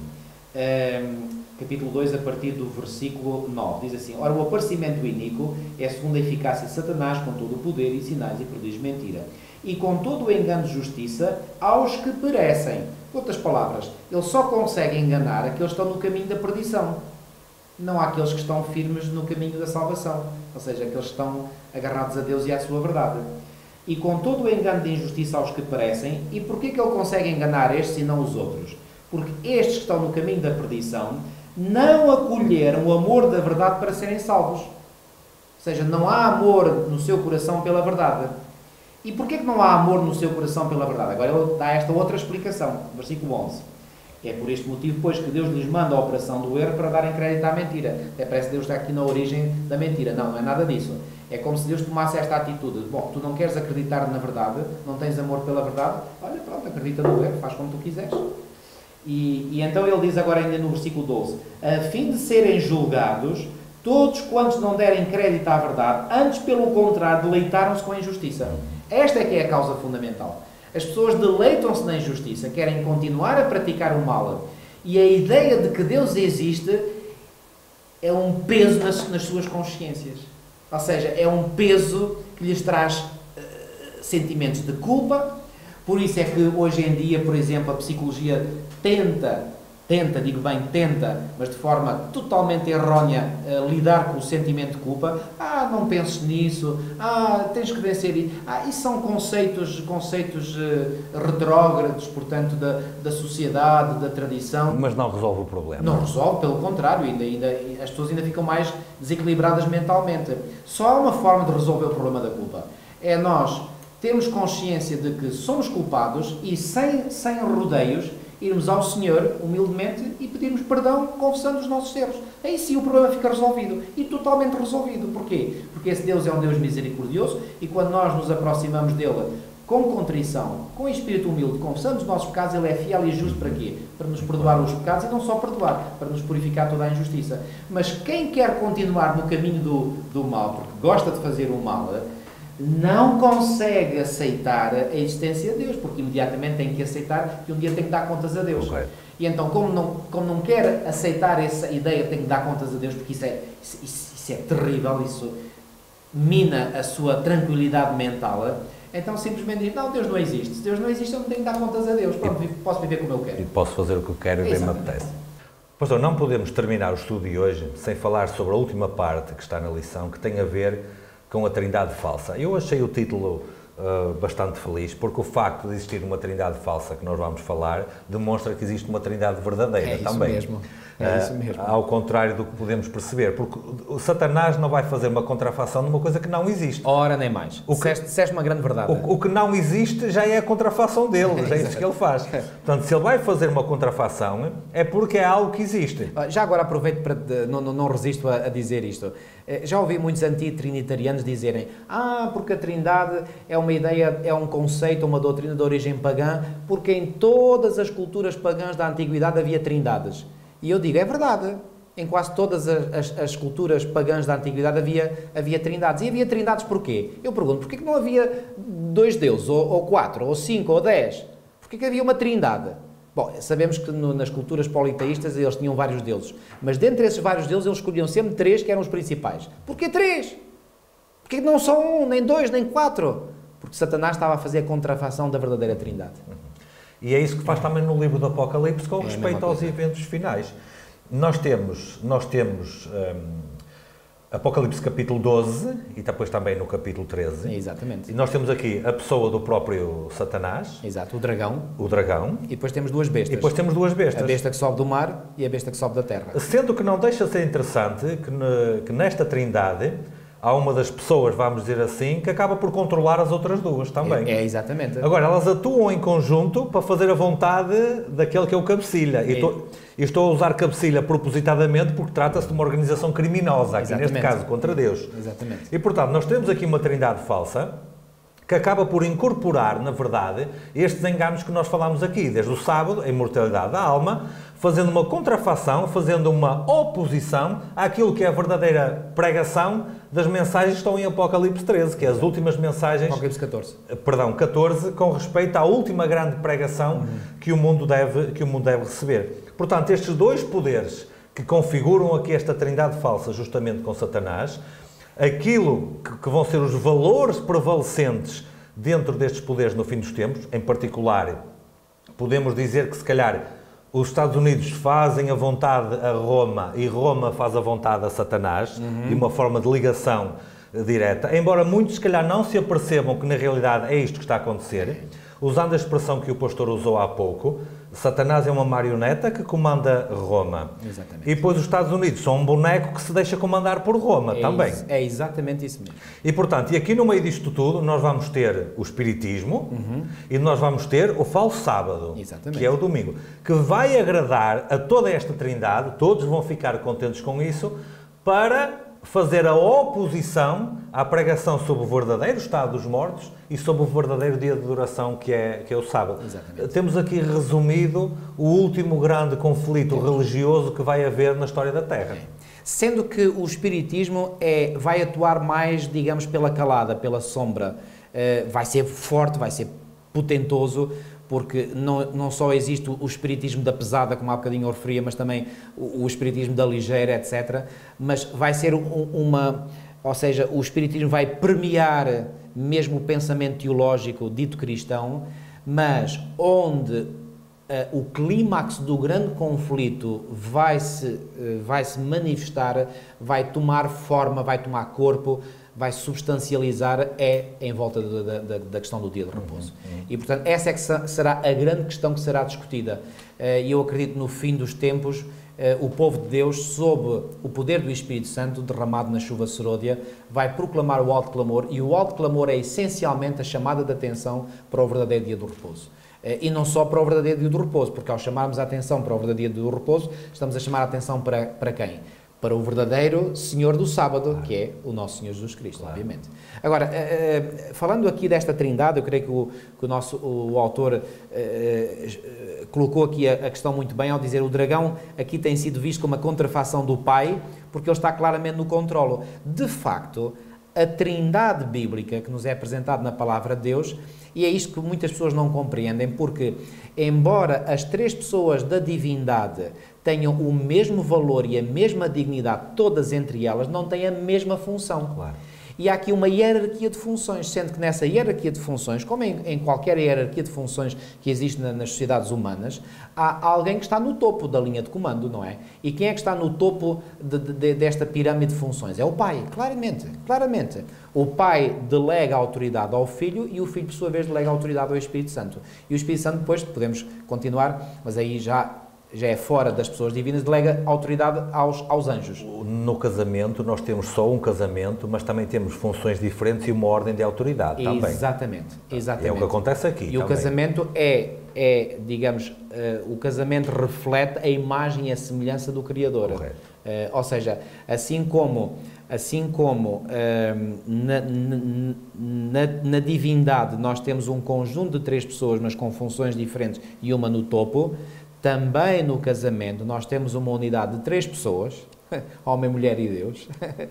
um, capítulo dois, a partir do versículo nove, diz assim: ora, o aparecimento do iníquo é segundo a eficácia de Satanás, com todo o poder e sinais e prodígios de mentira, e com todo o engano de justiça aos que perecem. Em outras palavras, ele só consegue enganar aqueles que estão no caminho da perdição, não há aqueles que estão firmes no caminho da salvação, ou seja, aqueles que estão agarrados a Deus e à sua verdade. E com todo o engano de injustiça aos que perecem. E porquê que ele consegue enganar estes e não os outros? Porque estes que estão no caminho da perdição não acolheram o amor da verdade para serem salvos. Ou seja, não há amor no seu coração pela verdade. E porquê que não há amor no seu coração pela verdade? Agora ele dá esta outra explicação, versículo onze. É por este motivo, pois, que Deus lhes manda a operação do erro para darem crédito à mentira. Até parece que Deus está aqui na origem da mentira. Não, não é nada disso. É como se Deus tomasse esta atitude. Bom, tu não queres acreditar na verdade, não tens amor pela verdade, olha, pronto, acredita no erro, faz como tu quiseres. E, e então ele diz agora ainda no versículo doze, a fim de serem julgados todos quantos não derem crédito à verdade, antes pelo contrário deleitaram-se com a injustiça. Esta é que é a causa fundamental. As pessoas deleitam-se na injustiça, querem continuar a praticar o mal, e a ideia de que Deus existe é um peso nas, nas suas consciências. Ou seja, é um peso que lhes traz uh, sentimentos de culpa. Por isso é que hoje em dia, por exemplo, a psicologia tenta, tenta, digo bem, tenta, mas de forma totalmente errónea, uh, lidar com o sentimento de culpa. Ah, não penses nisso, ah, tens que vencer isso. Ah, isso são conceitos, conceitos uh, retrógrados, portanto, da, da sociedade, da tradição. Mas não resolve o problema. Não resolve, pelo contrário, ainda, ainda, as pessoas ainda ficam mais desequilibradas mentalmente. Só há uma forma de resolver o problema da culpa. É nós termos consciência de que somos culpados e sem, sem rodeios Irmos ao Senhor, humildemente, e pedirmos perdão, confessando os nossos erros. Aí sim o problema fica resolvido. E totalmente resolvido. Porquê? Porque esse Deus é um Deus misericordioso e quando nós nos aproximamos dele com contrição, com espírito humilde, confessamos os nossos pecados, ele é fiel e justo para quê? Para nos perdoar os pecados e não só perdoar, para nos purificar toda a injustiça. Mas quem quer continuar no caminho do, do mal, porque gosta de fazer o mal, não consegue aceitar a existência de Deus, porque imediatamente tem que aceitar que um dia tem que dar contas a Deus. Okay. E então, como não, como não quer aceitar essa ideia de tem que dar contas a Deus, porque isso é, isso, isso, isso é terrível, isso mina a sua tranquilidade mental, então simplesmente diz, não, Deus não existe. Se Deus não existe, eu não tenho que dar contas a Deus. Pronto, e, posso viver como eu quero. E posso fazer o que eu quero e bem me apetece. Pastor, não podemos terminar o estudo de hoje sem falar sobre a última parte que está na lição, que tem a ver com a Trindade falsa. Eu achei o título uh, bastante feliz, porque o facto de existir uma Trindade falsa, que nós vamos falar, demonstra que existe uma Trindade verdadeira é isso também. Mesmo. É isso mesmo. Uh, ao contrário do que podemos perceber, porque o Satanás não vai fazer uma contrafação de uma coisa que não existe. Ora, nem mais. O que, disseste, disseste uma grande verdade. O, o que não existe já é a contrafação dele, já é isso que ele faz. Portanto, se ele vai fazer uma contrafação, é porque é algo que existe. Já agora aproveito para... De, não, não, não resisto a, a dizer isto. Já ouvi muitos antitrinitarianos dizerem ah, porque a Trindade é uma ideia, é um conceito, uma doutrina de origem pagã, porque em todas as culturas pagãs da Antiguidade havia trindades. E eu digo, é verdade, em quase todas as, as, as culturas pagãs da Antiguidade havia, havia trindades. E havia trindades porquê? Eu pergunto, porquê que não havia dois deuses, ou, ou quatro, ou cinco, ou dez? Porquê que havia uma trindade? Bom, sabemos que no, nas culturas politeístas eles tinham vários deuses, mas dentre esses vários deuses eles escolhiam sempre três que eram os principais. Porquê três? Porquê não só um, nem dois, nem quatro? Porque Satanás estava a fazer a contrafação da verdadeira Trindade. E é isso que faz também no livro do Apocalipse com é respeito aos eventos finais. Nós temos, nós temos um, Apocalipse capítulo doze e depois também no capítulo treze. Exatamente. E nós temos aqui a pessoa do próprio Satanás. Exato, o dragão. O dragão. E depois temos duas bestas. E depois temos duas bestas. A besta que sobe do mar e a besta que sobe da terra. Sendo que não deixa de ser interessante que, ne, que nesta trindade há uma das pessoas, vamos dizer assim, que acaba por controlar as outras duas também. É, é exatamente. Agora, elas atuam em conjunto para fazer a vontade daquele que é o cabecilha. E é. estou, estou a usar cabecilha propositadamente porque trata-se de uma organização criminosa, aqui exatamente. Neste caso, contra Deus. Exatamente. E, portanto, nós temos aqui uma trindade falsa que acaba por incorporar, na verdade, estes enganos que nós falamos aqui, desde o sábado, a imortalidade da alma, fazendo uma contrafação, fazendo uma oposição àquilo que é a verdadeira pregação das mensagens que estão em Apocalipse treze, que é as últimas mensagens... Apocalipse catorze. Perdão, catorze, com respeito à última grande pregação uhum. que, o mundo deve, que o mundo deve receber. Portanto, estes dois poderes que configuram aqui esta trindade falsa, justamente com Satanás, aquilo que, que vão ser os valores prevalecentes dentro destes poderes no fim dos tempos, em particular, podemos dizer que se calhar os Estados Unidos fazem a vontade a Roma e Roma faz a vontade a Satanás, uhum. de uma forma de ligação direta, embora muitos se calhar não se apercebam que na realidade é isto que está a acontecer. Usando a expressão que o pastor usou há pouco, Satanás é uma marioneta que comanda Roma. Exatamente. E depois os Estados Unidos são um boneco que se deixa comandar por Roma é também. Isso, é exatamente isso mesmo. E portanto, e aqui no meio disto tudo, nós vamos ter o espiritismo uhum. e nós vamos ter o falso sábado, exatamente. Que é o domingo, que vai agradar a toda esta trindade, todos vão ficar contentes com isso, para fazer a oposição à pregação sobre o verdadeiro estado dos mortos e sobre o verdadeiro dia de adoração que é, que é o sábado. Exatamente. Temos aqui resumido o último grande conflito é. religioso que vai haver na história da Terra. É. Sendo que o espiritismo é, vai atuar mais, digamos, pela calada, pela sombra, uh, vai ser forte, vai ser potentoso, porque não, não só existe o espiritismo da pesada, como há bocadinho eu referia, mas também o, o espiritismo da ligeira, etcétera. Mas vai ser um, uma... Ou seja, o espiritismo vai permear mesmo o pensamento teológico dito cristão, mas onde uh, o clímax do grande conflito vai se, uh, vai se manifestar, vai tomar forma, vai tomar corpo, vai substancializar é em volta da, da, da questão do dia de repouso. Uhum, uhum. E, portanto, essa é que será a grande questão que será discutida. E eu acredito no fim dos tempos, o povo de Deus, sob o poder do Espírito Santo, derramado na chuva seródia, vai proclamar o alto clamor, e o alto clamor é essencialmente a chamada de atenção para o verdadeiro dia do repouso. E não só para o verdadeiro dia do repouso, porque ao chamarmos a atenção para o verdadeiro dia do repouso, estamos a chamar a atenção para, para quem? Para o verdadeiro Senhor do sábado, claro, que é o nosso Senhor Jesus Cristo, claro, obviamente. Agora, falando aqui desta trindade, eu creio que o, que o nosso o autor uh, colocou aqui a, a questão muito bem ao dizer o dragão aqui tem sido visto como a contrafação do Pai, porque ele está claramente no controlo. De facto, a trindade bíblica que nos é apresentada na Palavra de Deus, e é isto que muitas pessoas não compreendem, porque, embora as três pessoas da divindade tenham o mesmo valor e a mesma dignidade, todas entre elas, não têm a mesma função. Claro. E há aqui uma hierarquia de funções, sendo que nessa hierarquia de funções, como em, em qualquer hierarquia de funções que existe na, nas sociedades humanas, há alguém que está no topo da linha de comando, não é? E quem é que está no topo de, de, desta pirâmide de funções? É o pai, claramente, claramente. O pai delega a autoridade ao filho e o filho, por sua vez, delega a autoridade ao Espírito Santo. E o Espírito Santo, depois, podemos continuar, mas aí já... já é fora das pessoas divinas, delega autoridade aos, aos anjos. No casamento, nós temos só um casamento, mas também temos funções diferentes e uma ordem de autoridade também. Exatamente, exatamente. É o que acontece aqui. E também. o casamento é, é digamos, uh, o casamento reflete a imagem e a semelhança do Criador. Correto. Uh, ou seja, assim como, assim como uh, na, na, na divindade nós temos um conjunto de três pessoas, mas com funções diferentes e uma no topo, também no casamento nós temos uma unidade de três pessoas, homem, mulher e Deus,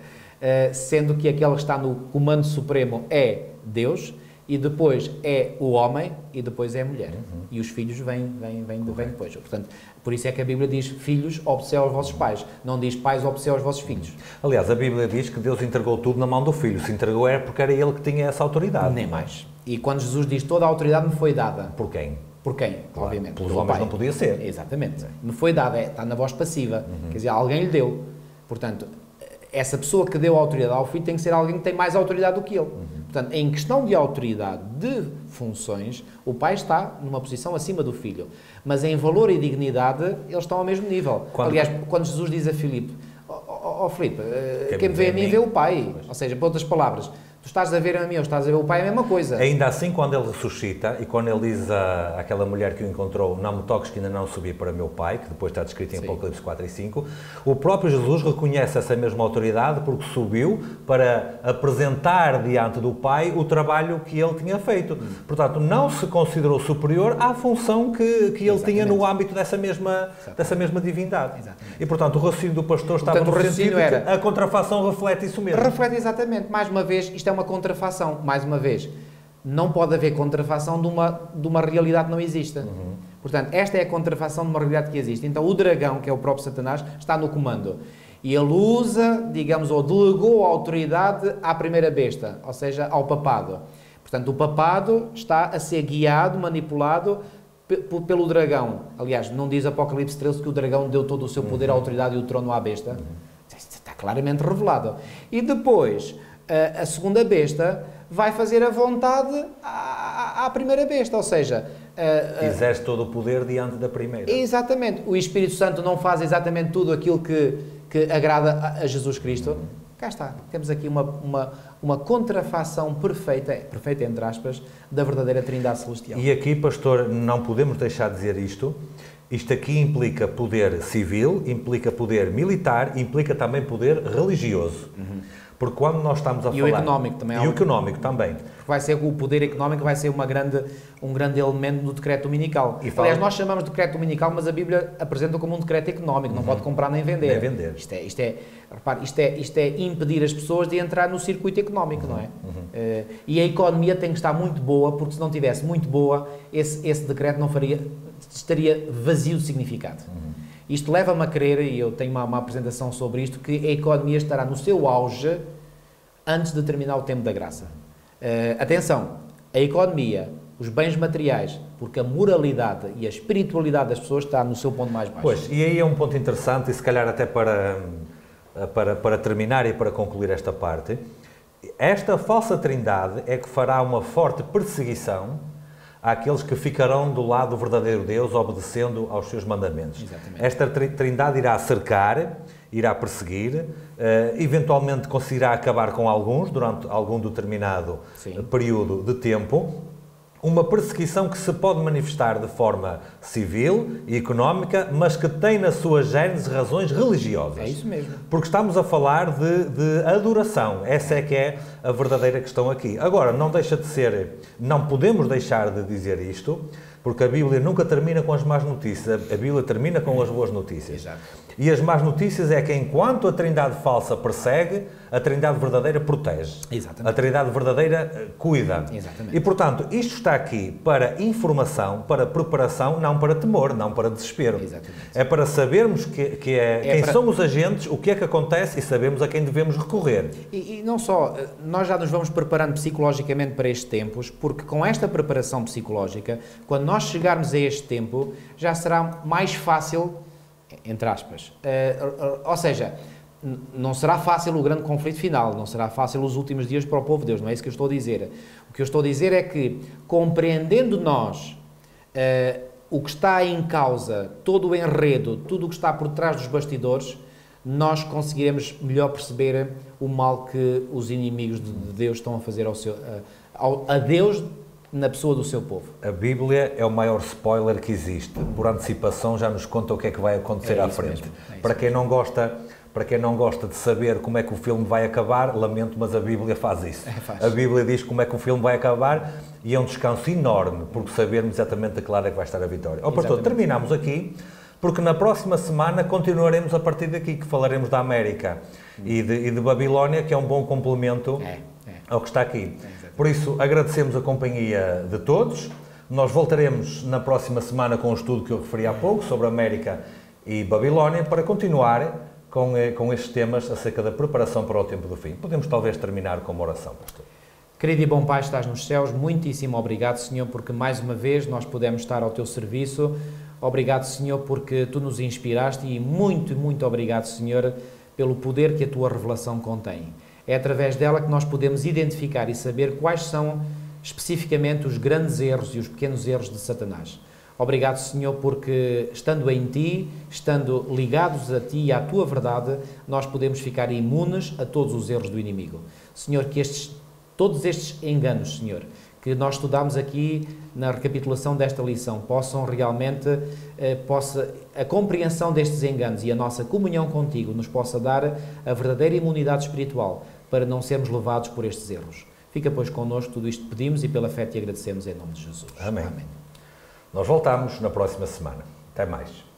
sendo que aquele que está no comando supremo é Deus, e depois é o homem, e depois é a mulher. Uhum. E os filhos vêm, vêm, vêm, vêm depois. Portanto, por isso é que a Bíblia diz, filhos, obedecei aos vossos pais. Não diz, pais, obedecei aos vossos filhos. Aliás, a Bíblia diz que Deus entregou tudo na mão do filho. Se entregou é porque era ele que tinha essa autoridade. Nem mais. E quando Jesus diz, toda a autoridade me foi dada. Por quem? Por quem? Claro, obviamente. Pelos homens não podia ser. Exatamente. Me foi dada, é, está na voz passiva. Uhum. Quer dizer, alguém lhe deu. Portanto, essa pessoa que deu a autoridade ao filho tem que ser alguém que tem mais autoridade do que ele. Uhum. Portanto, em questão de autoridade, de funções, o pai está numa posição acima do filho. Mas em valor e dignidade, eles estão ao mesmo nível. Quando... Aliás, quando Jesus diz a Filipe, ó oh, oh, Filipe, quem, quem me vê a mim, vê o pai. Pois. Ou seja, por outras palavras, tu estás a ver a mim ou estás a ver o pai, é a mesma coisa. Ainda assim, quando ele ressuscita e quando ele diz à, àquela mulher que o encontrou, não me toques que ainda não subi para meu pai, que depois está descrito em Sim. Apocalipse quatro e cinco, o próprio Jesus reconhece essa mesma autoridade porque subiu para apresentar diante do pai o trabalho que ele tinha feito. Hum. Portanto, não se considerou superior à função que, que ele Exatamente. tinha no âmbito dessa mesma, dessa mesma divindade. Exatamente. E, portanto, o raciocínio do pastor estava portanto, no sentido era... que a contrafação reflete isso mesmo. Reflete exatamente. Mais uma vez, isto é uma contrafação, mais uma vez, não pode haver contrafação de uma, de uma realidade que não existe. Uhum. Portanto, esta é a contrafação de uma realidade que existe. Então, o dragão, que é o próprio Satanás, está no comando. E ele usa, digamos, ou delegou a autoridade à primeira besta, ou seja, ao papado. Portanto, o papado está a ser guiado, manipulado pelo dragão. Aliás, não diz Apocalipse treze que o dragão deu todo o seu poder, uhum. a autoridade e o trono à besta. Uhum. Está claramente revelado. E depois... A, a segunda besta vai fazer a vontade à, à primeira besta, ou seja... A, a, exerce todo o poder diante da primeira. Exatamente. O Espírito Santo não faz exatamente tudo aquilo que, que agrada a, a Jesus Cristo. Uhum. Cá está. Temos aqui uma, uma, uma contrafação perfeita, perfeita entre aspas, da verdadeira Trindade Celestial. E aqui, pastor, não podemos deixar de dizer isto. Isto aqui implica poder civil, implica poder militar, implica também poder religioso. Uhum. Porque quando nós estamos a e falar... E o económico também. E o económico também. Porque vai ser o poder económico, vai ser uma grande, um grande elemento no decreto dominical. E Aliás, fala... nós chamamos de decreto dominical, mas a Bíblia apresenta como um decreto económico, não uhum. pode comprar nem vender. Nem vender. Isto é, isto é, repare, isto é, isto é impedir as pessoas de entrar no circuito económico, uhum. não é? Uhum. Uh, e a economia tem que estar muito boa, porque se não estivesse muito boa, esse, esse decreto não faria, estaria vazio de significado. Uhum. Isto leva-me a crer, e eu tenho uma, uma apresentação sobre isto, que a economia estará no seu auge antes de terminar o tempo da graça. Uh, atenção, a economia, os bens materiais, porque a moralidade e a espiritualidade das pessoas está no seu ponto mais baixo. Pois, e aí é um ponto interessante, e se calhar até para, para, para terminar e para concluir esta parte, esta falsa trindade é que fará uma forte perseguição àqueles que ficarão do lado do verdadeiro Deus, obedecendo aos seus mandamentos. Exatamente. Esta trindade irá cercar, irá perseguir, uh, eventualmente conseguirá acabar com alguns durante algum determinado Sim. período de tempo. uma perseguição que se pode manifestar de forma civil e económica, mas que tem na sua gênese razões religiosas. É isso mesmo. Porque estamos a falar de, de adoração. Essa é que é a verdadeira questão aqui. Agora, não deixa de ser, não podemos deixar de dizer isto, porque a Bíblia nunca termina com as más notícias, a Bíblia termina com as boas notícias. Exato. E as más notícias é que enquanto a trindade falsa persegue, a trindade verdadeira protege. Exatamente. A trindade verdadeira cuida. Exatamente. E, portanto, isto está aqui para informação, para preparação, não para temor, não para desespero. Exatamente. É para sabermos que, que é, É quem para... são os agentes, o que é que acontece e sabemos a quem devemos recorrer. E, e não só, nós já nos vamos preparando psicologicamente para estes tempos, porque com esta preparação psicológica, quando nós chegarmos a este tempo, já será mais fácil, entre aspas, uh, ou seja, não será fácil o grande conflito final, não será fácil os últimos dias para o povo de Deus, não é isso que eu estou a dizer. O que eu estou a dizer é que, compreendendo nós uh, o que está em causa, todo o enredo, tudo o que está por trás dos bastidores, nós conseguiremos melhor perceber o mal que os inimigos de Deus estão a fazer ao seu, ao, a Deus na pessoa do seu povo. A Bíblia é o maior spoiler que existe. Por antecipação já nos conta o que é que vai acontecer é à frente. Mesmo, é para quem não gosta, para quem não gosta de saber como é que o filme vai acabar, lamento, mas a Bíblia faz isso. É, faz. A Bíblia diz como é que o filme vai acabar e é um descanso enorme, porque sabermos exatamente a que lado é que vai estar a vitória. Ó, pastor, terminamos aqui, porque na próxima semana continuaremos a partir daqui, que falaremos da América hum. e, de, e de Babilónia, que é um bom complemento é, é. ao que está aqui. É, Por isso, agradecemos a companhia de todos. Nós voltaremos na próxima semana com o estudo que eu referi há pouco, sobre América e Babilónia, para continuar com, com estes temas acerca da preparação para o tempo do fim. Podemos talvez terminar com uma oração, pastor. Querido e bom Pai, estás nos céus, muitíssimo obrigado, Senhor, porque mais uma vez nós pudemos estar ao Teu serviço. Obrigado, Senhor, porque Tu nos inspiraste e muito, muito obrigado, Senhor, pelo poder que a Tua revelação contém. É através dela que nós podemos identificar e saber quais são especificamente os grandes erros e os pequenos erros de Satanás. Obrigado, Senhor, porque estando em Ti, estando ligados a Ti e à Tua verdade, nós podemos ficar imunes a todos os erros do inimigo. Senhor, que estes, todos estes enganos, Senhor, que nós estudamos aqui na recapitulação desta lição, possam realmente, eh, possa, a compreensão destes enganos e a nossa comunhão contigo nos possa dar a verdadeira imunidade espiritual para não sermos levados por estes erros. Fica, pois, connosco, tudo isto pedimos e pela fé te agradecemos em nome de Jesus. Amém. Amém. Nós voltamos na próxima semana. Até mais.